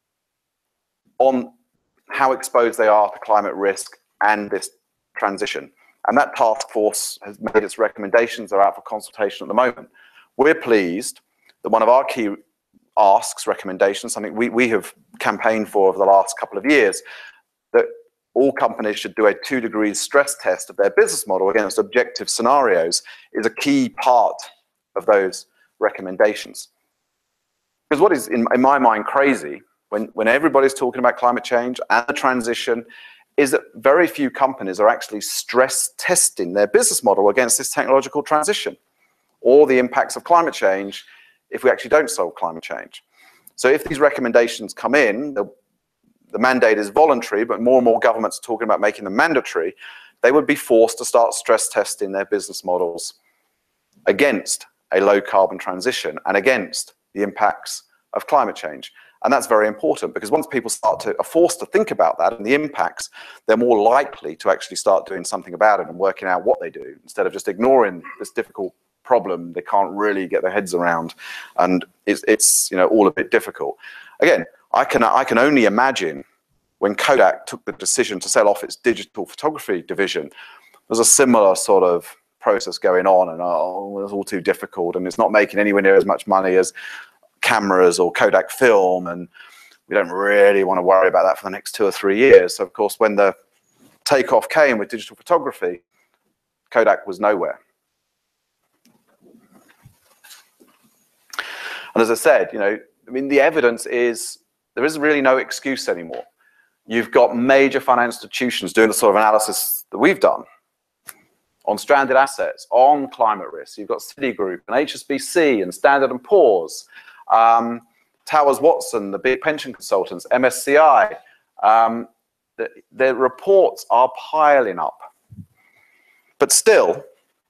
on how exposed they are to climate risk and this transition. And that task force has made its recommendations. They're out for consultation at the moment. We're pleased that one of our key asks, recommendations, something we have campaigned for over the last couple of years, that all companies should do a 2 degrees stress test of their business model against objective scenarios, is a key part of those recommendations. Because what is, in my mind, crazy, when everybody's talking about climate change and the transition, is that very few companies are actually stress testing their business model against this technological transition or the impacts of climate change if we actually don't solve climate change. So if these recommendations come in, the mandate is voluntary, but more and more governments are talking about making them mandatory, they would be forced to start stress testing their business models against a low carbon transition and against the impacts of climate change. And that's very important, because once people are forced to think about that and the impacts, they're more likely to actually start doing something about it and working out what they do, instead of just ignoring this difficult problem they can't really get their heads around. And it's you know, all a bit difficult. Again, I can only imagine when Kodak took the decision to sell off its digital photography division, there's a similar sort of process going on, and oh, it's all too difficult, and it's not making anywhere near as much money as cameras or Kodak film, and we don't really want to worry about that for the next 2 or 3 years. So of course, when the takeoff came with digital photography, Kodak was nowhere. And as I said, I mean, the evidence is there is really no excuse anymore. You've got major financial institutions doing the sort of analysis that we've done on stranded assets, on climate risk. You've got Citigroup and HSBC and Standard & Poor's, Towers Watson, the big pension consultants, MSCI. The reports are piling up. But still,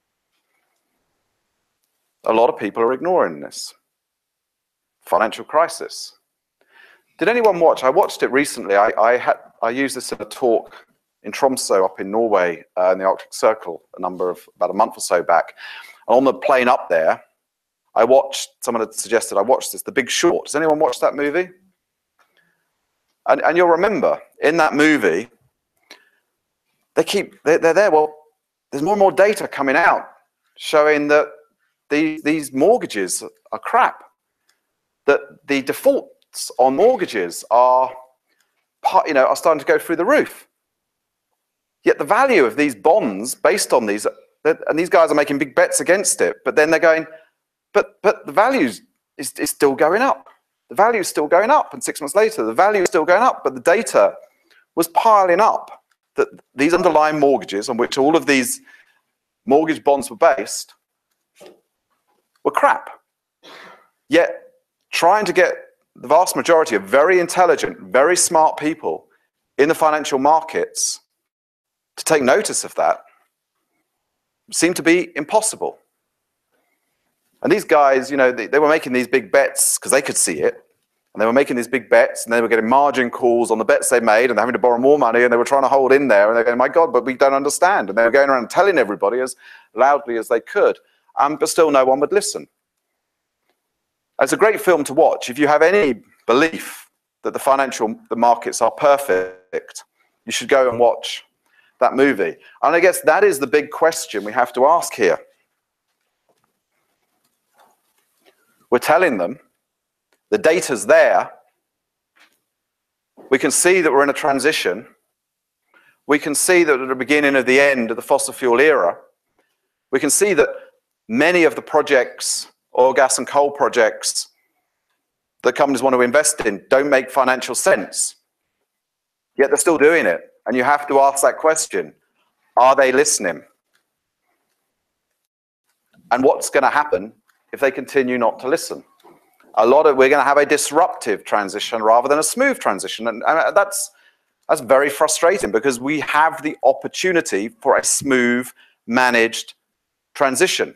a lot of people are ignoring this. Financial crisis. Did anyone watch? I watched it recently. I used this in a talk in Tromsø up in Norway in the Arctic Circle about a month or so back. And on the plane up there, I watched, someone had suggested I watched this, The Big Short. Does anyone watch that movie? And you'll remember, in that movie, they're there. Well, there's more and more data coming out showing that these mortgages are crap. That the defaults on mortgages are starting to go through the roof. Yet the value of these bonds, based on these, and these guys are making big bets against it, but then they're going, but the value is still going up. The value is still going up, and 6 months later, the value is still going up, but the data was piling up that these underlying mortgages on which all of these mortgage bonds were based were crap. Yet trying to get the vast majority of very intelligent, very smart people in the financial markets to take notice of that seemed to be impossible. And these guys, they were making these big bets because they could see it. And they were making these big bets, and they were getting margin calls on the bets they made, and they're having to borrow more money, and they were trying to hold in there, and they're going, my God, but we don't understand. And they were going around telling everybody as loudly as they could, but still no one would listen. It's a great film to watch. If you have any belief that the markets are perfect, you should go and watch that movie. And I guess that is the big question we have to ask here. We're telling them, the data's there. We can see that we're in a transition. We can see that at the beginning of the end of the fossil fuel era, we can see that many of the projects, oil, gas, and coal projects that companies want to invest in don't make financial sense. Yet they're still doing it. And you have to ask that question, are they listening? And what's going to happen if they continue not to listen? We're going to have a disruptive transition rather than a smooth transition. And that's very frustrating because we have the opportunity for a smooth, managed transition.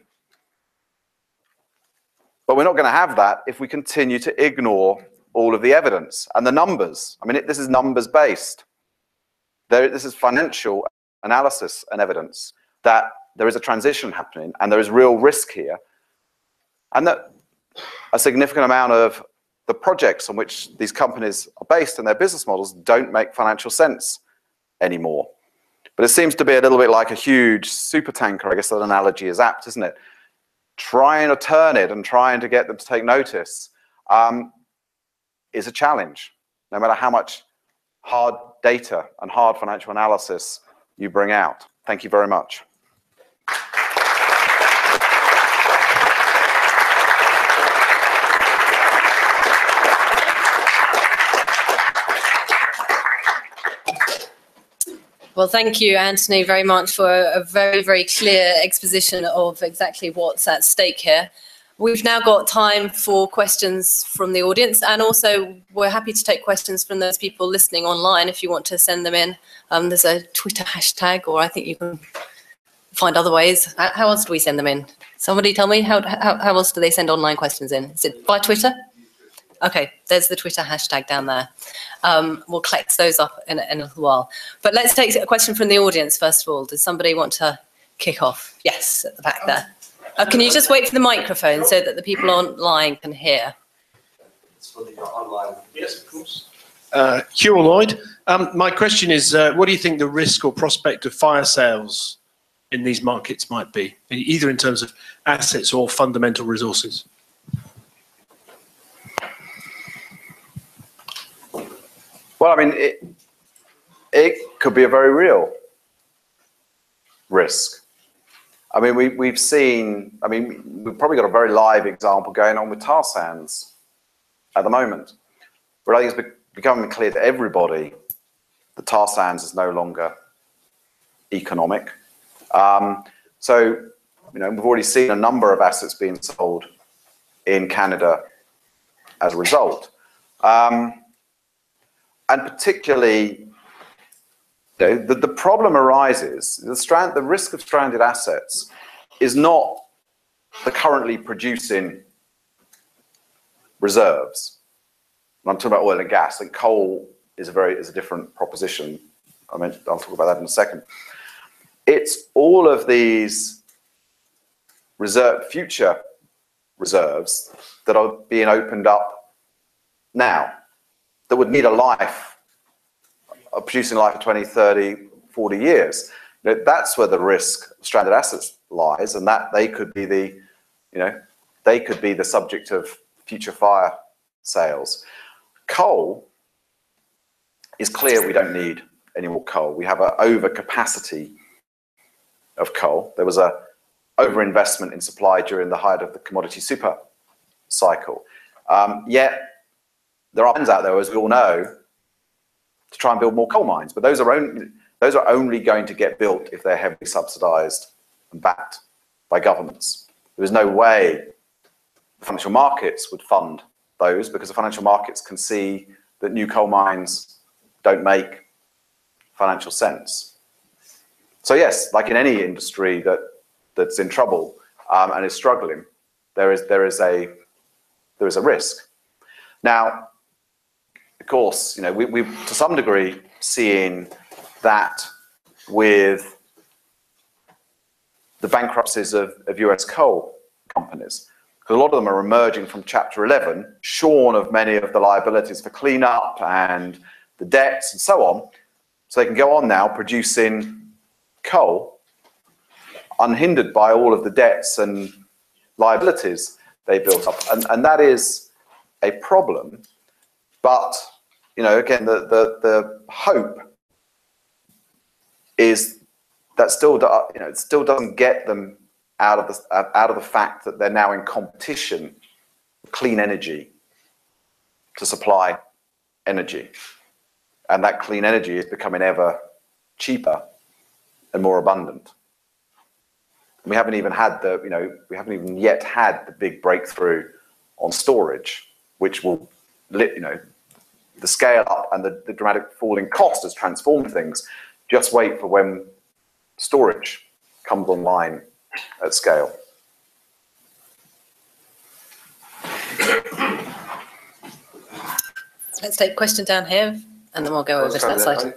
But we're not going to have that if we continue to ignore all of the evidence and the numbers. I mean, this is numbers-based. This is financial analysis and evidence that there is a transition happening and there is real risk here. And that a significant amount of the projects on which these companies are based and their business models don't make financial sense anymore. But it seems to be a little bit like a huge super tanker. I guess that analogy is apt, isn't it? Trying to turn it and trying to get them to take notice is a challenge, no matter how much hard data and hard financial analysis you bring out. Thank you very much. Well, thank you, Anthony, very much for a very, very clear exposition of exactly what's at stake here. We've now got time for questions from the audience, and also we're happy to take questions from those people listening online if you want to send them in. There's a Twitter hashtag, or I think you can find other ways. How else do we send them in? Somebody tell me, how else do they send online questions in? Is it by Twitter? Okay, there's the Twitter hashtag down there. We'll collect those up in a little while. But let's take a question from the audience first of all. Does somebody want to kick off? Yes, at the back there. Can you just wait for the microphone so that the people online can hear? It's for the online. Yes, of course. Hugh Lloyd. My question is, what do you think the risk or prospect of fire sales in these markets might be, either in terms of assets or fundamental resources? Well, I mean, it could be a very real risk. I mean, we've seen, I mean, we've probably got a very live example going on with tar sands at the moment. But I think it's becoming clear to everybody that tar sands is no longer economic. So, you know, we've already seen a number of assets being sold in Canada as a result. And particularly, you know, the problem arises, the risk of stranded assets is not the currently producing reserves. And I'm talking about oil and gas, and coal is a different proposition. I'll talk about that in a second. It's all of these future reserves that are being opened up now that would need a life, a producing life of 20, 30, 40 years. You know, that's where the risk of stranded assets lies, and that they could be the, you know, they could be the subject of future fire sales. Coal is clear we don't need any more coal. We have an overcapacity of coal. There was a overinvestment in supply during the height of the commodity super cycle. Yet there are plans out there, as we all know, to try and build more coal mines. But those are only going to get built if they're heavily subsidized and backed by governments. There is no way the financial markets would fund those, because the financial markets can see that new coal mines don't make financial sense. So yes, like in any industry that's in trouble and is struggling, there is a risk. Now, of course, you know, we've to some degree seeing that with the bankruptcies of US coal companies. Because a lot of them are emerging from Chapter 11, shorn of many of the liabilities for cleanup and the debts and so on. So they can go on now producing coal unhindered by all of the debts and liabilities they built up. And that is a problem. But, you know, again, the hope is that still, you know, it still doesn't get them out of the fact that they're now in competition with clean energy to supply energy, and that clean energy is becoming ever cheaper and more abundant. And we haven't even had we haven't even yet had the big breakthrough on storage, which will, you know, the scale up and the dramatic fall in cost has transformed things. Just wait for when storage comes online at scale. Let's take a question down here, and then we'll go over to that side.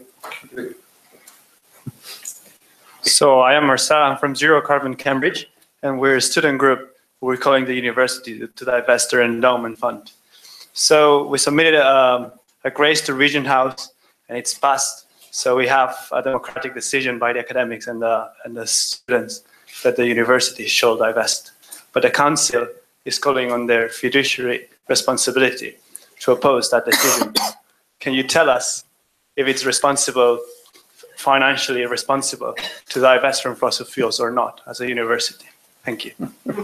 So I am Marcel, I'm from Zero Carbon Cambridge, and we're a student group. We're calling the university to divest their endowment fund. So we submitted a grace to Regent House, and it's passed. So we have a democratic decision by the academics and the students that the university shall divest. But the council is calling on their fiduciary responsibility to oppose that decision. Can you tell us if it's responsible, financially responsible, to divest from fossil fuels or not as a university? Thank you.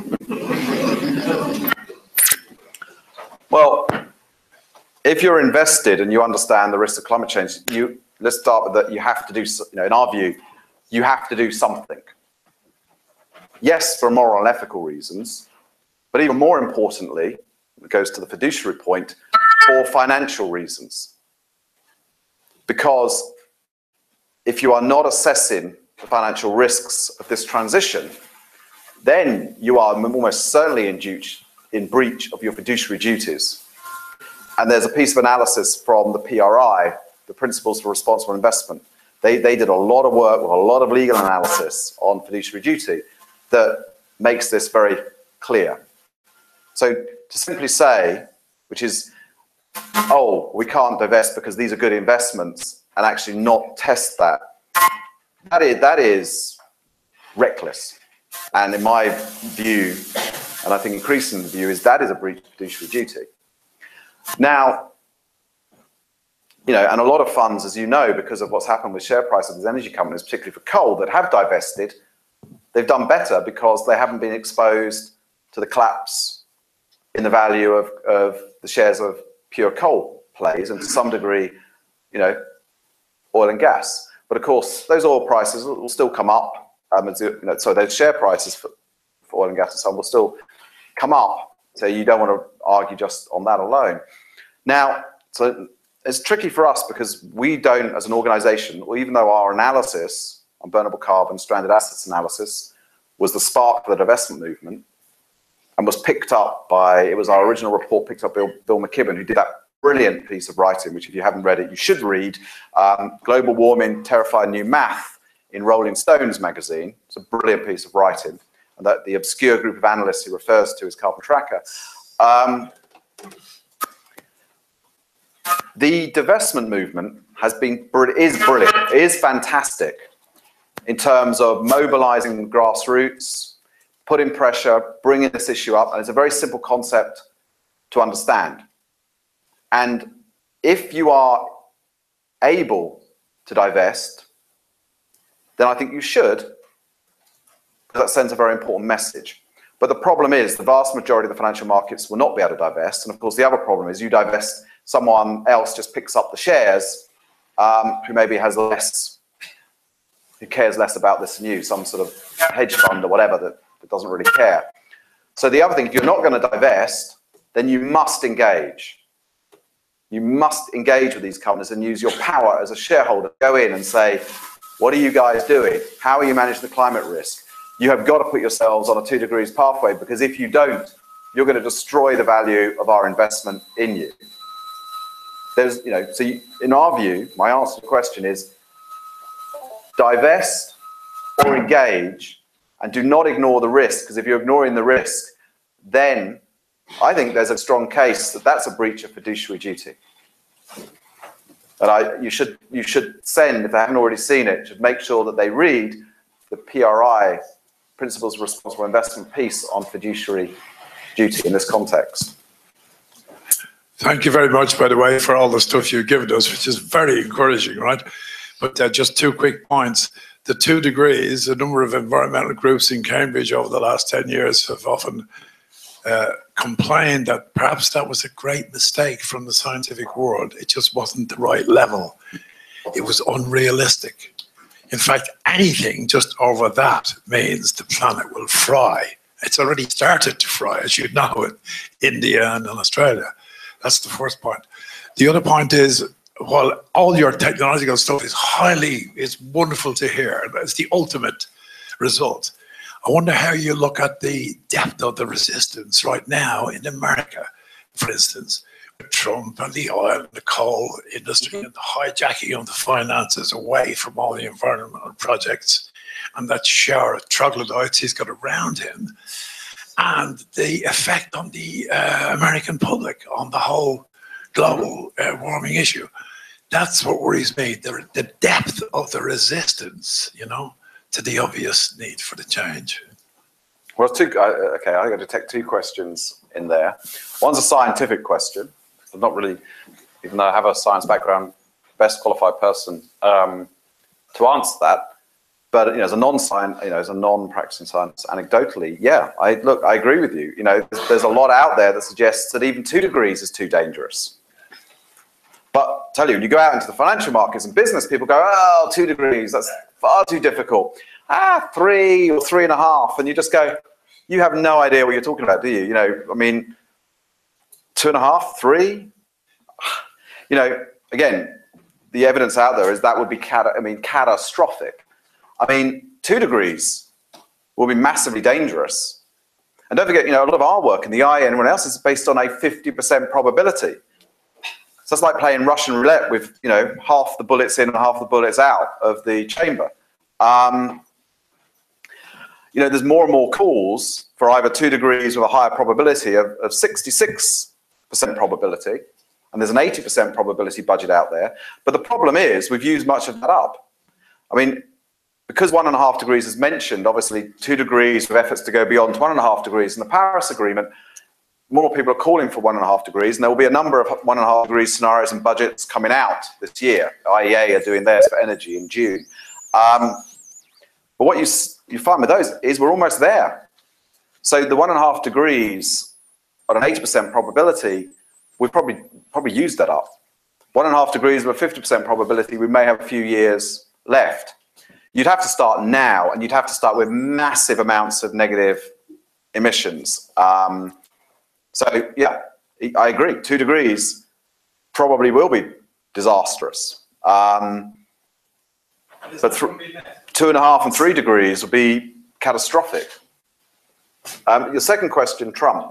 Well, if you're invested and you understand the risks of climate change, let's start with that. You have to do, you know, in our view, you have to do something. Yes, for moral and ethical reasons, but even more importantly, it goes to the fiduciary point, for financial reasons. Because if you are not assessing the financial risks of this transition, then you are almost certainly in breach of your fiduciary duties. And there's a piece of analysis from the PRI, the Principles for Responsible Investment. They did a lot of work with a lot of legal analysis on fiduciary duty that makes this very clear. So to simply say, which is, oh, we can't divest because these are good investments, and actually not test that, that is reckless. And in my view, and I think increasing the view, is that is a breach of fiduciary duty. Now, you know, and a lot of funds, as you know, because of what's happened with share prices of these energy companies, particularly for coal, that have divested, they've done better because they haven't been exposed to the collapse in the value of the shares of pure coal plays, and to some degree, you know, oil and gas. But of course, those oil prices will still come up. You know, so those share prices for oil and gas and so on will still come up. So you don't want to argue just on that alone. Now, so it's tricky for us because we don't, as an organization, or even though our analysis on burnable carbon, stranded assets analysis, was the spark for the divestment movement, and was picked up by, it was our original report picked up by Bill McKibben, who did that brilliant piece of writing, which if you haven't read it, you should read, Global Warming, Terrifying New Math, in Rolling Stones magazine. It's a brilliant piece of writing, and that the obscure group of analysts he refers to as Carbon Tracker. The divestment movement is brilliant, is fantastic in terms of mobilizing grassroots, putting pressure, bringing this issue up, and it's a very simple concept to understand. And if you are able to divest, then I think you should, because that sends a very important message. But the problem is the vast majority of the financial markets will not be able to divest. And of course, the other problem is you divest, someone else just picks up the shares, who maybe has less, who cares less about this than you, some sort of hedge fund or whatever that doesn't really care. So the other thing, if you're not going to divest, then you must engage. You must engage with these companies and use your power as a shareholder. Go in and say, what are you guys doing? How are you managing the climate risk? You have got to put yourselves on a 2 degrees pathway, because if you don't, you're going to destroy the value of our investment in you. There's, you know, so in our view, my answer to the question is divest or engage, and do not ignore the risk, because if you're ignoring the risk, then I think there's a strong case that that's a breach of fiduciary duty. And you should send, if they haven't already seen it, should make sure that they read the PRI, Principles of Responsible Investment piece on fiduciary duty in this context. Thank you very much, by the way, for all the stuff you've given us, which is very encouraging, right? But just 2 quick points. The 2 degrees, a number of environmental groups in Cambridge over the last 10 years have often complained that perhaps that was a great mistake from the scientific world. It just wasn't the right level. It was unrealistic. In fact, anything just over that means the planet will fry. It's already started to fry, as you know, in India and in Australia. That's the first point. The other point is, while all your technological stuff is wonderful to hear, it's the ultimate result. I wonder how you look at the depth of the resistance right now in America, for instance, with Trump and the oil and the coal industry and the hijacking of the finances away from all the environmental projects, and that shower of troglodytes he's got around him, and the effect on the American public on the whole global warming issue. That's what worries me, the depth of the resistance, you know, to the obvious need for the change. Well, okay, I'm going to take 2 questions in there. One's a scientific question. I'm not really, even though I have a science background, best qualified person to answer that. But you know, as a as a non-practicing scientist, anecdotally, yeah, I agree with you. You know, there's a lot out there that suggests that even 2 degrees is too dangerous. But tell you, when you go out into the financial markets and business, people go, oh, 2 degrees, that's far too difficult. 3 or 3.5, and you just go, you have no idea what you're talking about, do you? You know, I mean, 2.5, 3. You know, again, the evidence out there is that would be catastrophic. I mean, 2 degrees will be massively dangerous. And don't forget, you know, a lot of our work in the eye and everyone else is based on a 50% probability. So it's like playing Russian roulette with, you know, half the bullets in and half the bullets out of the chamber. You know, there's more and more calls for either 2 degrees with a higher probability of 66% probability, and there's an 80% probability budget out there. But the problem is we've used much of that up. I mean, because 1.5 degrees is mentioned, obviously 2 degrees with efforts to go beyond 1.5 degrees in the Paris Agreement, more people are calling for 1.5 degrees, and there will be a number of 1.5 degree scenarios and budgets coming out this year. IEA are doing theirs for energy in June. But But what you find with those is we're almost there. So the 1.5 degrees at an 80% probability, we've probably used that up. 1.5 degrees with a 50% probability, we may have a few years left. You'd have to start now, and you'd have to start with massive amounts of negative emissions. So yeah, I agree. 2 degrees probably will be disastrous. But 2.5 and 3 degrees will be catastrophic. Your second question, Trump.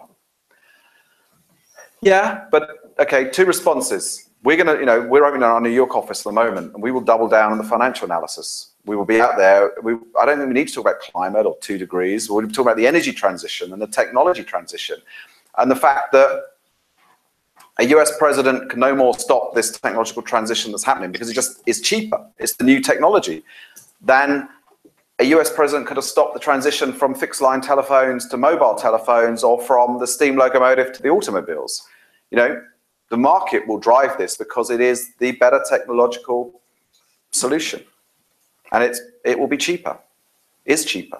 Yeah, but okay, 2 responses. We're going to, we're opening our New York office at the moment, and we will double down on the financial analysis. We will be out there. I don't think we need to talk about climate or 2 degrees. We'll talk about the energy transition and the technology transition, and the fact that a US president can no more stop this technological transition that's happening because it just is cheaper. It's the new technology than a US president could have stopped the transition from fixed line telephones to mobile telephones, or from the steam locomotive to the automobiles. The market will drive this because it is the better technological solution, and it will be cheaper, is cheaper.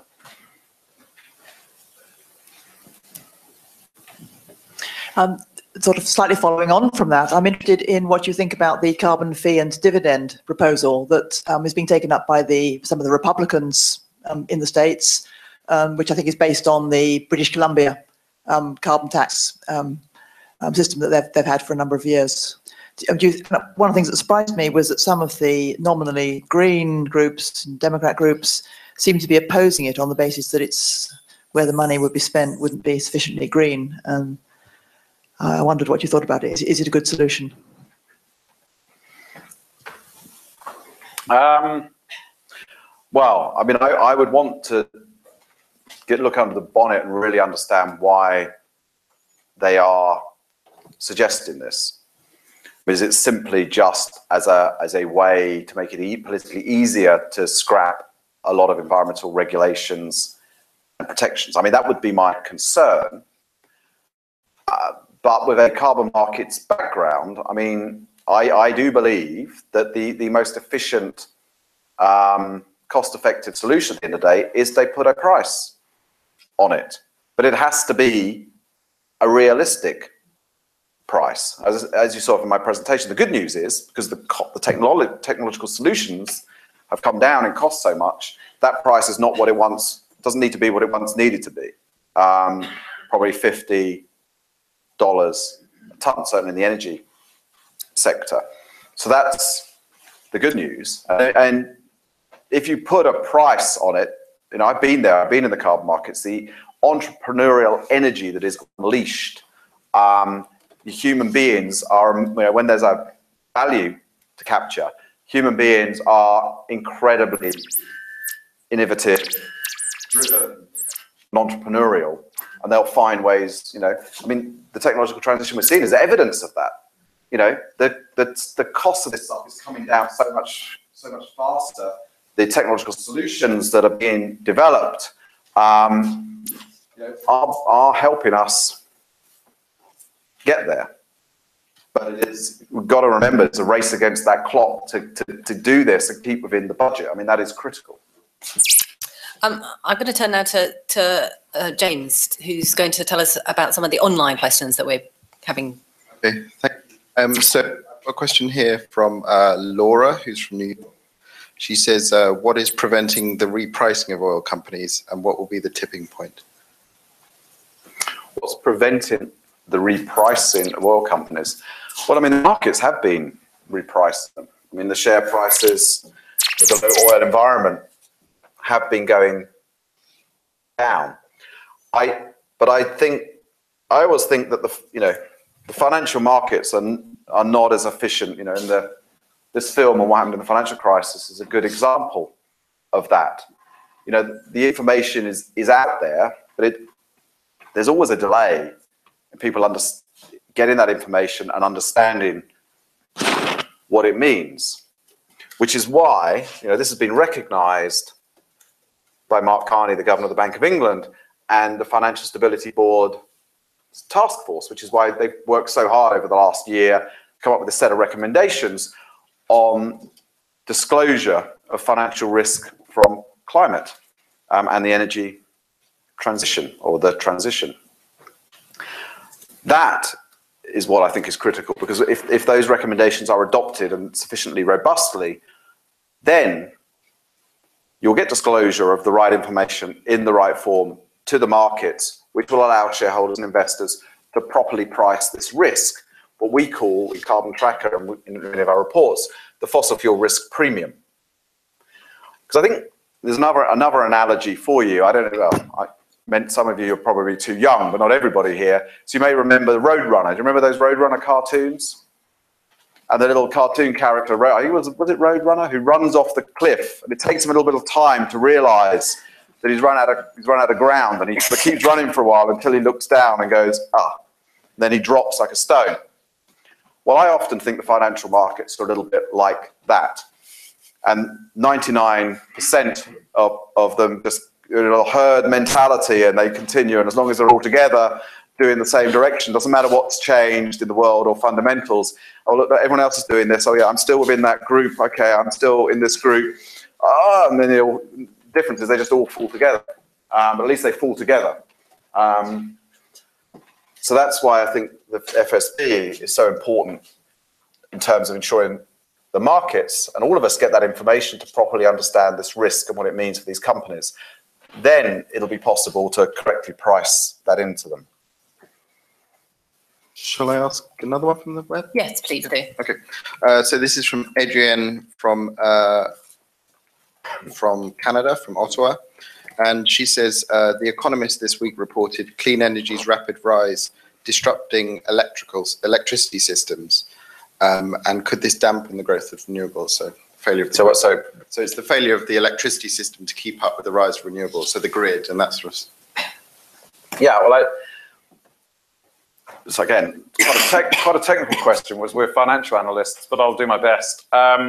Sort of slightly following on from that, I'm interested in what you think about the carbon fee and dividend proposal that is being taken up by some of the Republicans in the States, which I think is based on the British Columbia carbon tax system that they've had for a number of years. One of the things that surprised me was that some of the nominally green groups and Democrat groups seem to be opposing it on the basis that it's where the money would be spent wouldn't be sufficiently green. I wondered what you thought about it. Is it a good solution? Well, I mean, I would want to look under the bonnet and really understand why they are suggesting this. Is it simply just as a way to make it politically easier to scrap a lot of environmental regulations and protections? I mean, that would be my concern. But with a carbon markets background, I mean, I do believe that the most efficient, cost-effective solution at the end of the day is they put a price on it. But it has to be a realistic price. As you saw from my presentation, the good news is, because the technological solutions have come down in cost so much, that price is not what it doesn't need to be what it once needed to be. Probably $50 a ton, certainly in the energy sector. So that's the good news. And if you put a price on it, I've been there, I've been in the carbon markets, the entrepreneurial energy that is unleashed. Human beings are, when there's a value to capture, human beings are incredibly innovative, driven, and entrepreneurial, and they'll find ways, I mean, the technological transition we're seeing is evidence of that. The cost of this stuff is coming down so much faster. The technological solutions that are being developed are helping us get there. But we've got to remember, it's a race against that clock to do this and keep within the budget. I mean, that is critical. I'm going to turn now to James, who's going to tell us about some of the online questions that we're having. Okay, thank you. So a question here from Laura, who's from New York. She says, what is preventing the repricing of oil companies, and what will be the tipping point? What's preventing the repricing of oil companies? Well, I mean, the markets have been repricing. I mean, the share prices of the low oil environment have been going down. But I always think that the financial markets are not as efficient. This film on what happened in the financial crisis is a good example of that. The information is out there, but there's always a delay in people getting that information and understanding what it means, which is why this has been recognised by Mark Carney, the Governor of the Bank of England, and the Financial Stability Board task force, which is why they've worked so hard over the last year to come up with a set of recommendations on disclosure of financial risk from climate and the energy transition, or the transition. That is what I think is critical, because if those recommendations are adopted and sufficiently robustly, then you'll get disclosure of the right information in the right form to the markets, which will allow shareholders and investors to properly price this risk, what we call in Carbon Tracker and in many of our reports, the fossil fuel risk premium. Because I think there's another analogy for you. I don't know, I meant some of you are probably too young, but not everybody here. So you may remember Roadrunner. Do you remember those Roadrunner cartoons? And the little cartoon character, I think was it Roadrunner, who runs off the cliff, and it takes him a little bit of time to realise that he's run out of ground, and he keeps running for a while until he looks down and goes, ah, then he drops like a stone. Well, I often think the financial markets are a little bit like that, and 99% of them just herd mentality, and they continue, and as long as they're all together doing the same direction, doesn't matter what's changed in the world or fundamentals. Oh, look, everyone else is doing this. Oh yeah, I'm still within that group. Okay, I'm still in this group. Oh, and then the difference is they just all fall together. But at least they fall together. So that's why I think the FSB is so important in terms of ensuring the markets and all of us get that information to properly understand this risk and what it means for these companies. Then it'll be possible to correctly price that into them. Shall I ask another one from the web? Yes, please do. Okay. So this is from Adrienne from Canada, from Ottawa. And she says, The Economist this week reported clean energy's rapid rise disrupting electricity systems. And could this dampen the growth of renewables? So failure of the so it's the failure of the electricity system to keep up with the rise of renewables, so the grid and that sort of. Yeah, well, so again, quite a technical question. We're financial analysts, but I'll do my best.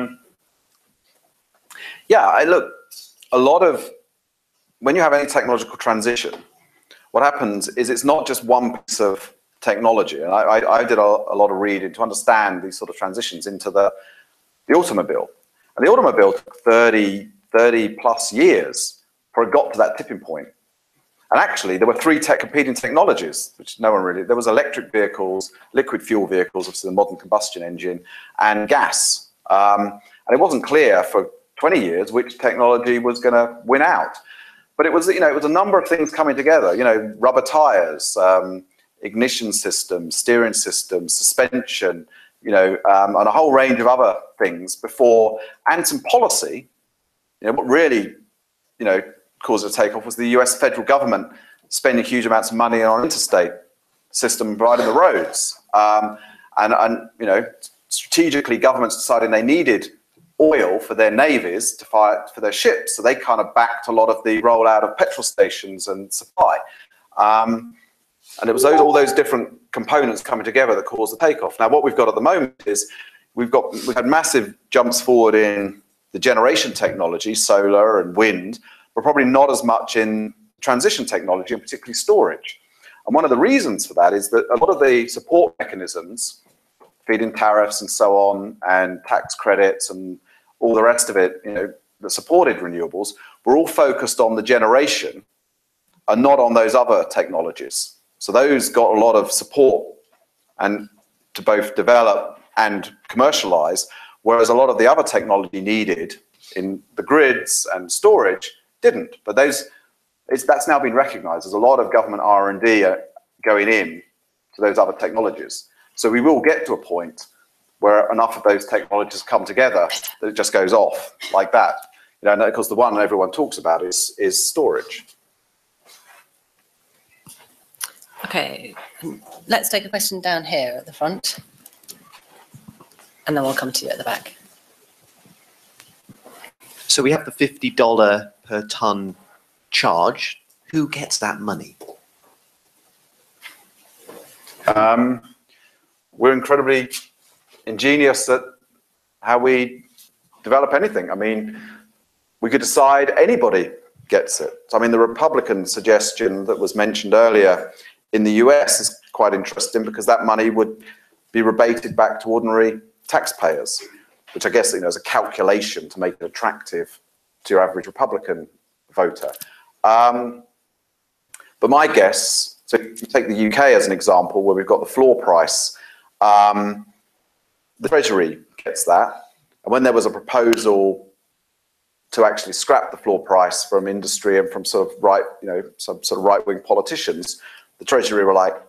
Yeah, look, a lot of, when you have any technological transition, what happens is it's not just one piece of technology. And I did a lot of reading to understand these sort of transitions into the automobile. And the automobile took 30 plus years before it got to that tipping point. And actually, there were three competing technologies, which no one really, there was electric vehicles, liquid fuel vehicles, obviously the modern combustion engine, and gas. And it wasn't clear for 20 years which technology was going to win out. But it was, it was a number of things coming together, rubber tires, ignition systems, steering systems, suspension, and a whole range of other things before, and some policy. What really, caused a takeoff was the US federal government spending huge amounts of money on interstate system, providing the roads. And strategically governments deciding they needed oil for their navies to fight for their ships. So they kind of backed a lot of the rollout of petrol stations and supply. And it was all those different components coming together that caused the takeoff. Now, what we've got at the moment is we've had massive jumps forward in the generation technology, solar and wind, but probably not as much in transition technology, and particularly storage. And one of the reasons for that is that a lot of the support mechanisms, feed-in tariffs and so on, and tax credits and all the rest of it, that supported renewables, were all focused on the generation and not on those other technologies. So those got a lot of support and to both develop and commercialize, whereas a lot of the other technology needed in the grids and storage didn't. But that's now been recognized. There's a lot of government R&D going in to those other technologies. So we will get to a point where enough of those technologies come together that it just goes off like that. And of course, the one everyone talks about is storage. Okay, let's take a question down here at the front, and then we'll come to you at the back. So we have the $50 per ton charge. Who gets that money? We're incredibly ingenious at how we develop anything. I mean, we could decide anybody gets it. So, I mean, the Republican suggestion that was mentioned earlier in the US is quite interesting, because that money would be rebated back to ordinary taxpayers, which I guess is a calculation to make it attractive to your average Republican voter. But my guess, so if you take the UK as an example, where we've got the floor price, the Treasury gets that. And when there was a proposal to actually scrap the floor price from industry and from sort of some sort of right-wing politicians, the Treasury were like,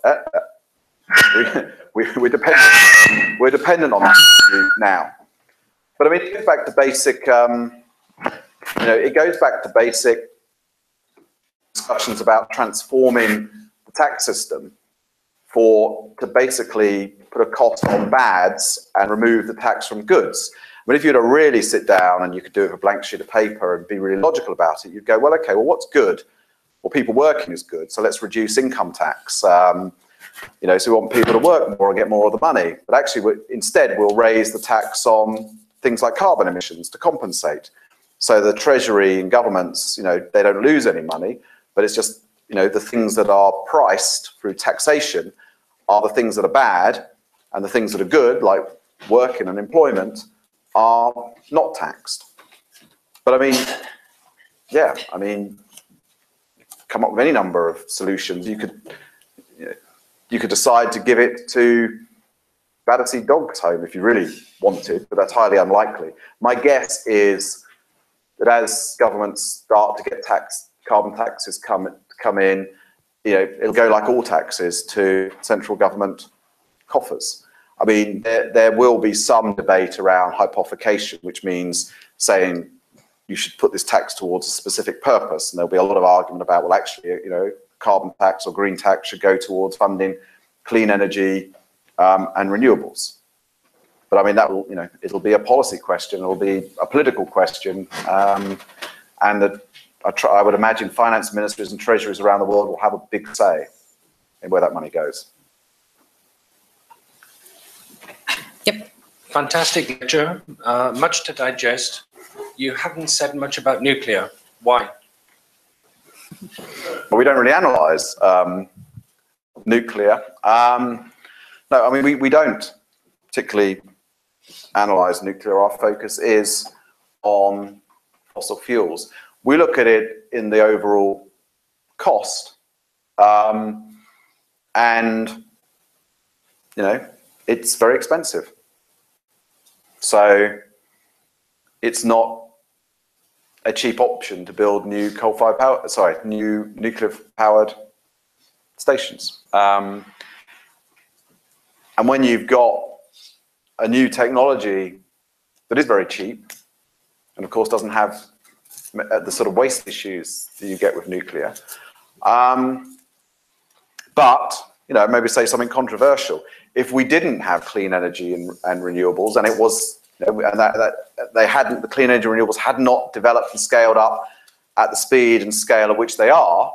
we're dependent on that now. But I mean, it goes back to basic, it goes back to basic discussions about transforming the tax system to basically put a cost on bads and remove the tax from goods. I mean, if you were to really sit down and you could do it with a blank sheet of paper and be really logical about it, you'd go, well, okay, well, what's good? Well, people working is good, so let's reduce income tax. So we want people to work more and get more of the money. But actually, instead, we'll raise the tax on things like carbon emissions to compensate. So the Treasury and governments, they don't lose any money, but it's just, the things that are priced through taxation are the things that are bad, and the things that are good, like working and employment, are not taxed. But I mean, come up with any number of solutions. You could decide to give it to Battersea Dogs Home if you really wanted, but that's highly unlikely. My guess is that as governments start to get carbon taxes come in, it'll go like all taxes to central government coffers. I mean, there will be some debate around hypothecation, which means saying you should put this tax towards a specific purpose, and there'll be a lot of argument about, well, actually, carbon tax or green tax should go towards funding clean energy and renewables. But I mean, that will, it'll be a policy question, it'll be a political question, and I would imagine finance ministers and treasuries around the world will have a big say in where that money goes. Yep. Fantastic lecture, much to digest. You haven't said much about nuclear. Why? Well, we don't really analyse nuclear. No, I mean, we don't particularly analyse nuclear. Our focus is on fossil fuels. We look at it in the overall cost, and it's very expensive. So it's not a cheap option to build new new nuclear-powered stations. And when you've got a new technology that is very cheap, and of course doesn't have the sort of waste issues that you get with nuclear, but maybe say something controversial. If we didn't have clean energy and renewables, and it was, and the clean energy and renewables had not developed and scaled up at the speed and scale at which they are,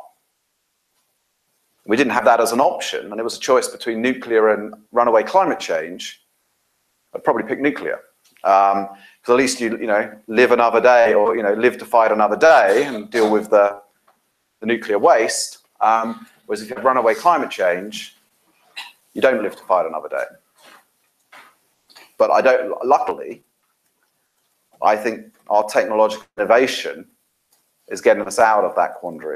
we didn't have that as an option, and it was a choice between nuclear and runaway climate change, I'd probably pick nuclear. Because at least you live another day, or live to fight another day and deal with the nuclear waste. Whereas if you have runaway climate change, you don't live to fight another day. But luckily, I think our technological innovation is getting us out of that quandary.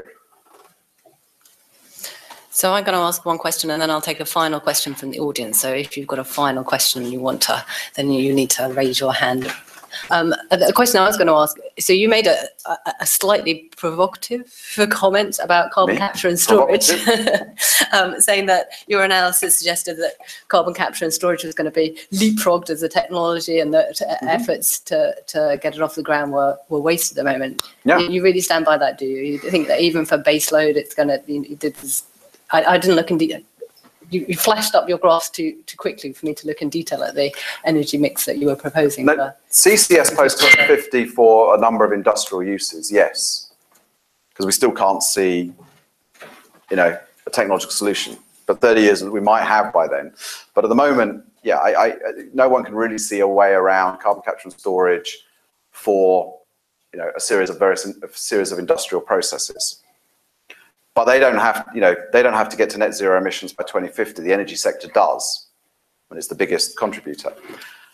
So I'm going to ask one question, and then I'll take a final question from the audience. So if you've got a final question you want to, then you need to raise your hand. The question I was going to ask, so you made a slightly provocative comment about carbon capture and storage, saying that your analysis suggested that carbon capture and storage was going to be leapfrogged as a technology, and that efforts to get it off the ground were wasted at the moment. Yeah. You really stand by that, do you? You think that even for baseload, it's going to, you did this, I didn't look in detail. You flashed up your graphs too quickly for me to look in detail at the energy mix that you were proposing. No, CCS post 2050 for a number of industrial uses, yes, because we still can't see, a technological solution. But 30 years we might have by then. But at the moment, yeah, no one can really see a way around carbon capture and storage for, a series of industrial processes. But they don't have, they don't have to get to net zero emissions by 2050. The energy sector does, and it's the biggest contributor.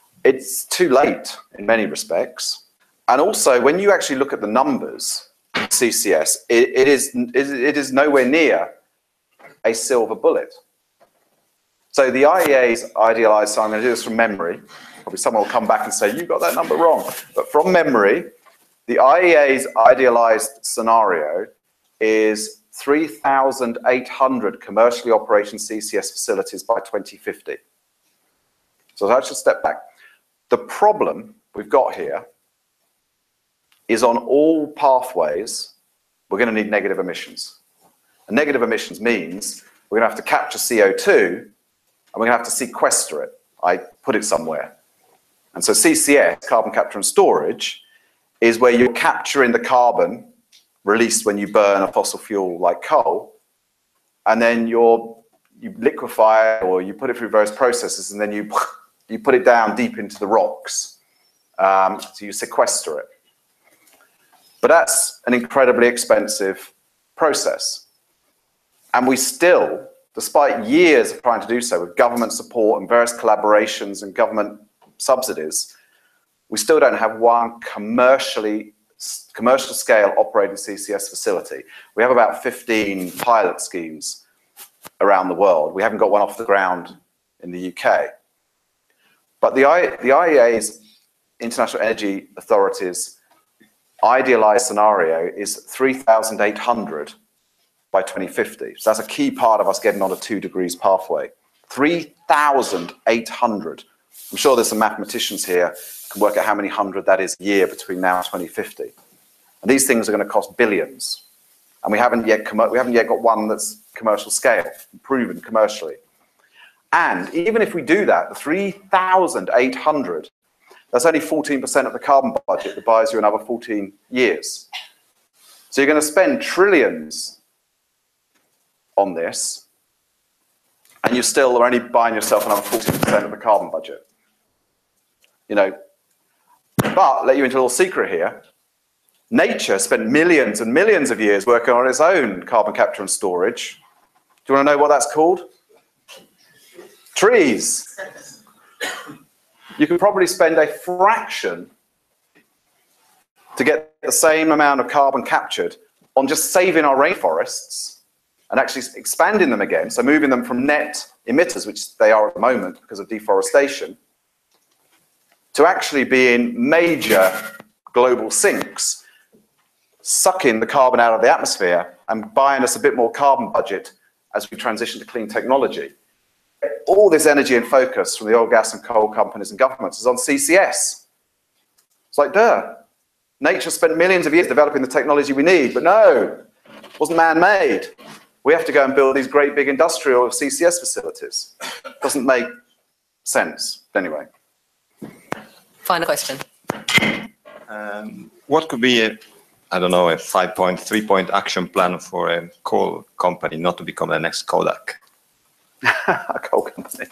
It's too late in many respects. And also, when you actually look at the numbers, CCS, it is nowhere near a silver bullet. So the IEA's idealized, so I'm going to do this from memory, probably someone will come back and say, you got that number wrong. But from memory, the IEA's idealized scenario is 3,800 commercially operating CCS facilities by 2050. So I should step back. The problem we've got here is on all pathways, we're going to need negative emissions. And negative emissions means we're going to have to capture CO2 and we're going to have to sequester it. I put it somewhere. And so CCS, carbon capture and storage, is where you're capturing the carbon released when you burn a fossil fuel like coal, and then you liquefy it or you put it through various processes, and then you put it down deep into the rocks. So you sequester it. But that's an incredibly expensive process. And we still, despite years of trying to do so with government support and various collaborations and government subsidies, we still don't have one commercial scale operating CCS facility. We have about 15 pilot schemes around the world. We haven't got one off the ground in the UK. But the IEA's, International Energy Authority's, idealized scenario is 3,800 by 2050. So that's a key part of us getting on a 2 degrees pathway. 3,800. I'm sure there's some mathematicians here who can work out how many hundred that is a year between now and 2050. And these things are going to cost billions. And we haven't yet got one that's commercial scale, proven commercially. And even if we do that, the 3,800, that's only 14% of the carbon budget that buys you another 14 years. So you're going to spend trillions on this, and you still are only buying yourself another 14% of the carbon budget. You know, but let you into a little secret here. Nature spent millions and millions of years working on its own carbon capture and storage. Do you want to know what that's called? Trees. You could probably spend a fraction to get the same amount of carbon captured on just saving our rainforests and actually expanding them again, so moving them from net emitters, which they are at the moment because of deforestation, to actually being major global sinks, sucking the carbon out of the atmosphere and buying us a bit more carbon budget as we transition to clean technology. All this energy and focus from the oil, gas and coal companies and governments is on CCS. It's like, duh. Nature spent millions of years developing the technology we need, but no, it wasn't man-made. We have to go and build these great big industrial CCS facilities. Doesn't make sense. Anyway. Final question. What could be a 5-point, 3-point action plan for a coal company not to become the next Kodak? A coal company.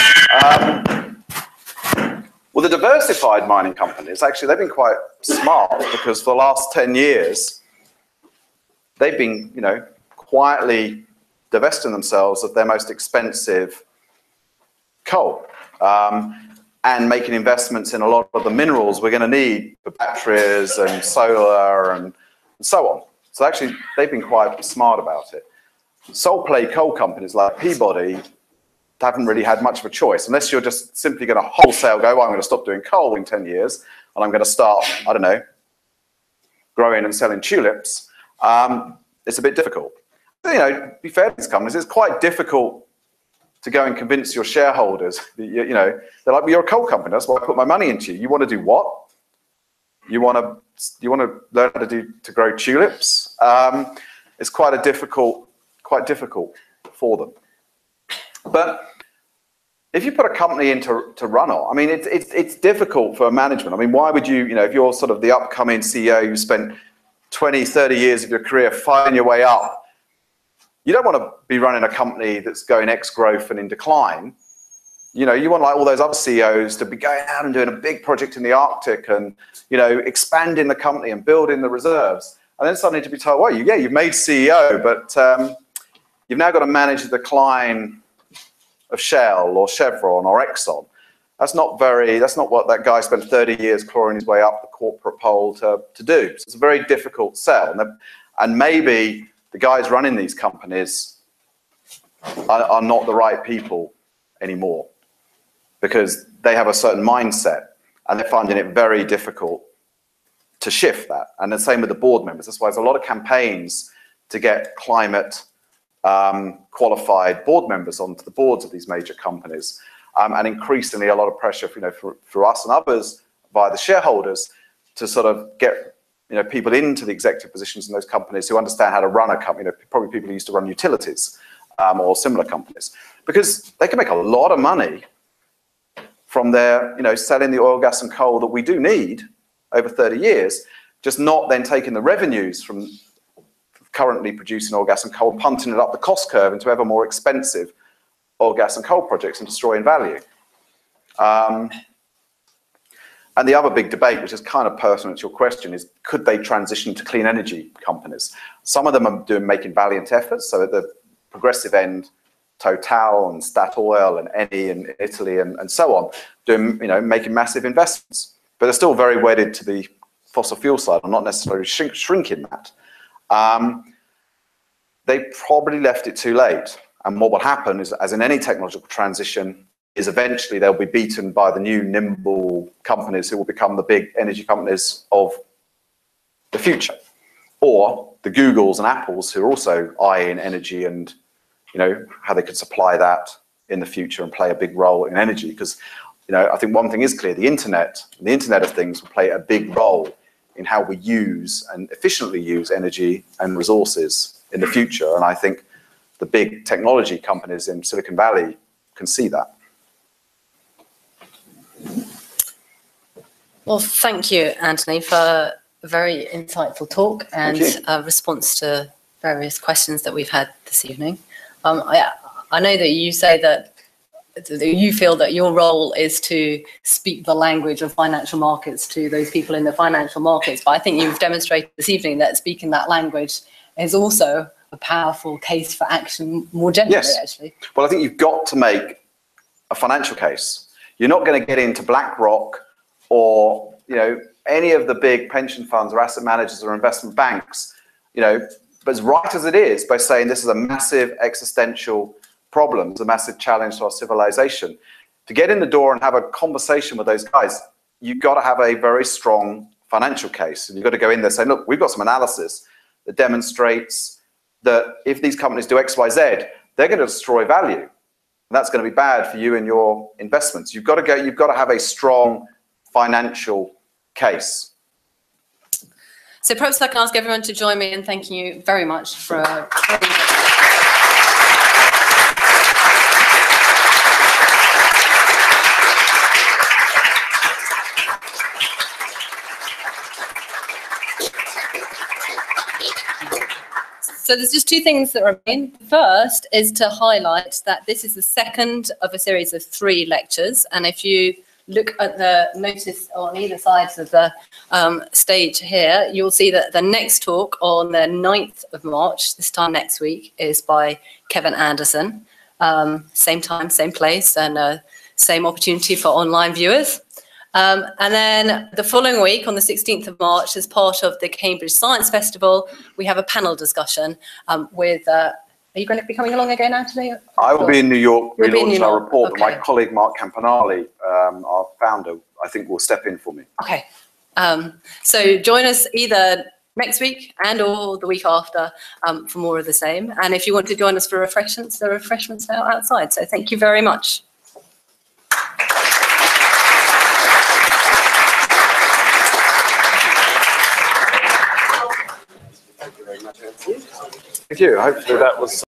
Well, the diversified mining companies, actually, they've been quite smart because for the last 10 years, they've been, quietly divesting themselves of their most expensive coal and making investments in a lot of the minerals we're going to need for batteries and solar and so on. So actually, they've been quite smart about it. Sole play coal companies like Peabody haven't really had much of a choice, unless you're just simply going to wholesale go, I'm going to stop doing coal in 10 years, and I'm going to start, I don't know, growing and selling tulips. It's a bit difficult. To be fair to these companies, it's quite difficult to go and convince your shareholders that, they're like, well, you're a coal company, that's why I put my money into you. You want to do what? You want to learn how to grow tulips? It's quite difficult for them. But if you put a company into run on, I mean, it's difficult for management. I mean, why would you, if you're sort of the upcoming CEO, you spent 20, 30 years of your career fighting your way up, you don't want to be running a company that's going ex-growth and in decline. You want like all those other CEOs to be going out and doing a big project in the Arctic and, expanding the company and building the reserves. And then suddenly to be told, well, you've made CEO, but you've now got to manage the decline of Shell or Chevron or Exxon. That's not what that guy spent 30 years clawing his way up the corporate pole to do. So it's a very difficult sell. And maybe the guys running these companies are not the right people anymore, because they have a certain mindset and they're finding it very difficult to shift that. And the same with the board members. That's why there's a lot of campaigns to get climate qualified board members onto the boards of these major companies. And increasingly a lot of pressure, for us and others via the shareholders to sort of get people into the executive positions in those companies who understand how to run a company. Probably people who used to run utilities or similar companies, because they can make a lot of money from their selling the oil, gas, and coal that we do need over 30 years, just not then taking the revenues from currently producing oil, gas, and coal, punting it up the cost curve into ever more expensive oil, gas, and coal projects and destroying value. And the other big debate, which is kind of personal to your question, is could they transition to clean energy companies? Some of them are making valiant efforts. So at the progressive end, Total and Statoil and Eni in Italy and so on, making massive investments. But they're still very wedded to the fossil fuel side and not necessarily shrinking that. They probably left it too late. And what will happen is, as in any technological transition, is eventually they'll be beaten by the new nimble companies who will become the big energy companies of the future. Or the Googles and Apples who are also eyeing energy and how they could supply that in the future and play a big role in energy. Because I think one thing is clear, the Internet of Things will play a big role in how we use and efficiently use energy and resources in the future. And I think the big technology companies in Silicon Valley can see that. Well, thank you, Anthony, for a very insightful talk and a response to various questions that we've had this evening. I know that you say that you feel that your role is to speak the language of financial markets to those people in the financial markets, but I think you've demonstrated this evening that speaking that language is also a powerful case for action more generally, actually. Well, I think you've got to make a financial case. You're not going to get into BlackRock or any of the big pension funds or asset managers or investment banks, but as right as it is, by saying this is a massive existential problem, it's a massive challenge to our civilization. To get in the door and have a conversation with those guys, you've got to have a very strong financial case. And you've got to go in there saying, look, we've got some analysis that demonstrates that if these companies do X, Y, Z, they're going to destroy value. And that's going to be bad for you and your investments. You've got to have a strong financial case. So perhaps I can ask everyone to join me in thanking you very much for So there's just two things that remain. The first is to highlight that this is the second of a series of 3 lectures. And if you look at the notice on either sides of the stage here, you'll see that the next talk on the 9th of March, this time next week, is by Kevin Anderson. Same time, same place, and same opportunity for online viewers. And then the following week, on the 16th of March, as part of the Cambridge Science Festival, we have a panel discussion with, are you going to be coming along again, Anthony? I will be in New York relaunching our report, okay. But my colleague Mark Campanale, our founder, I think will step in for me. Okay. So join us either next week and or the week after for more of the same. And if you want to join us for refreshments, there are refreshments now outside. So thank you very much. Thank you. Hopefully that was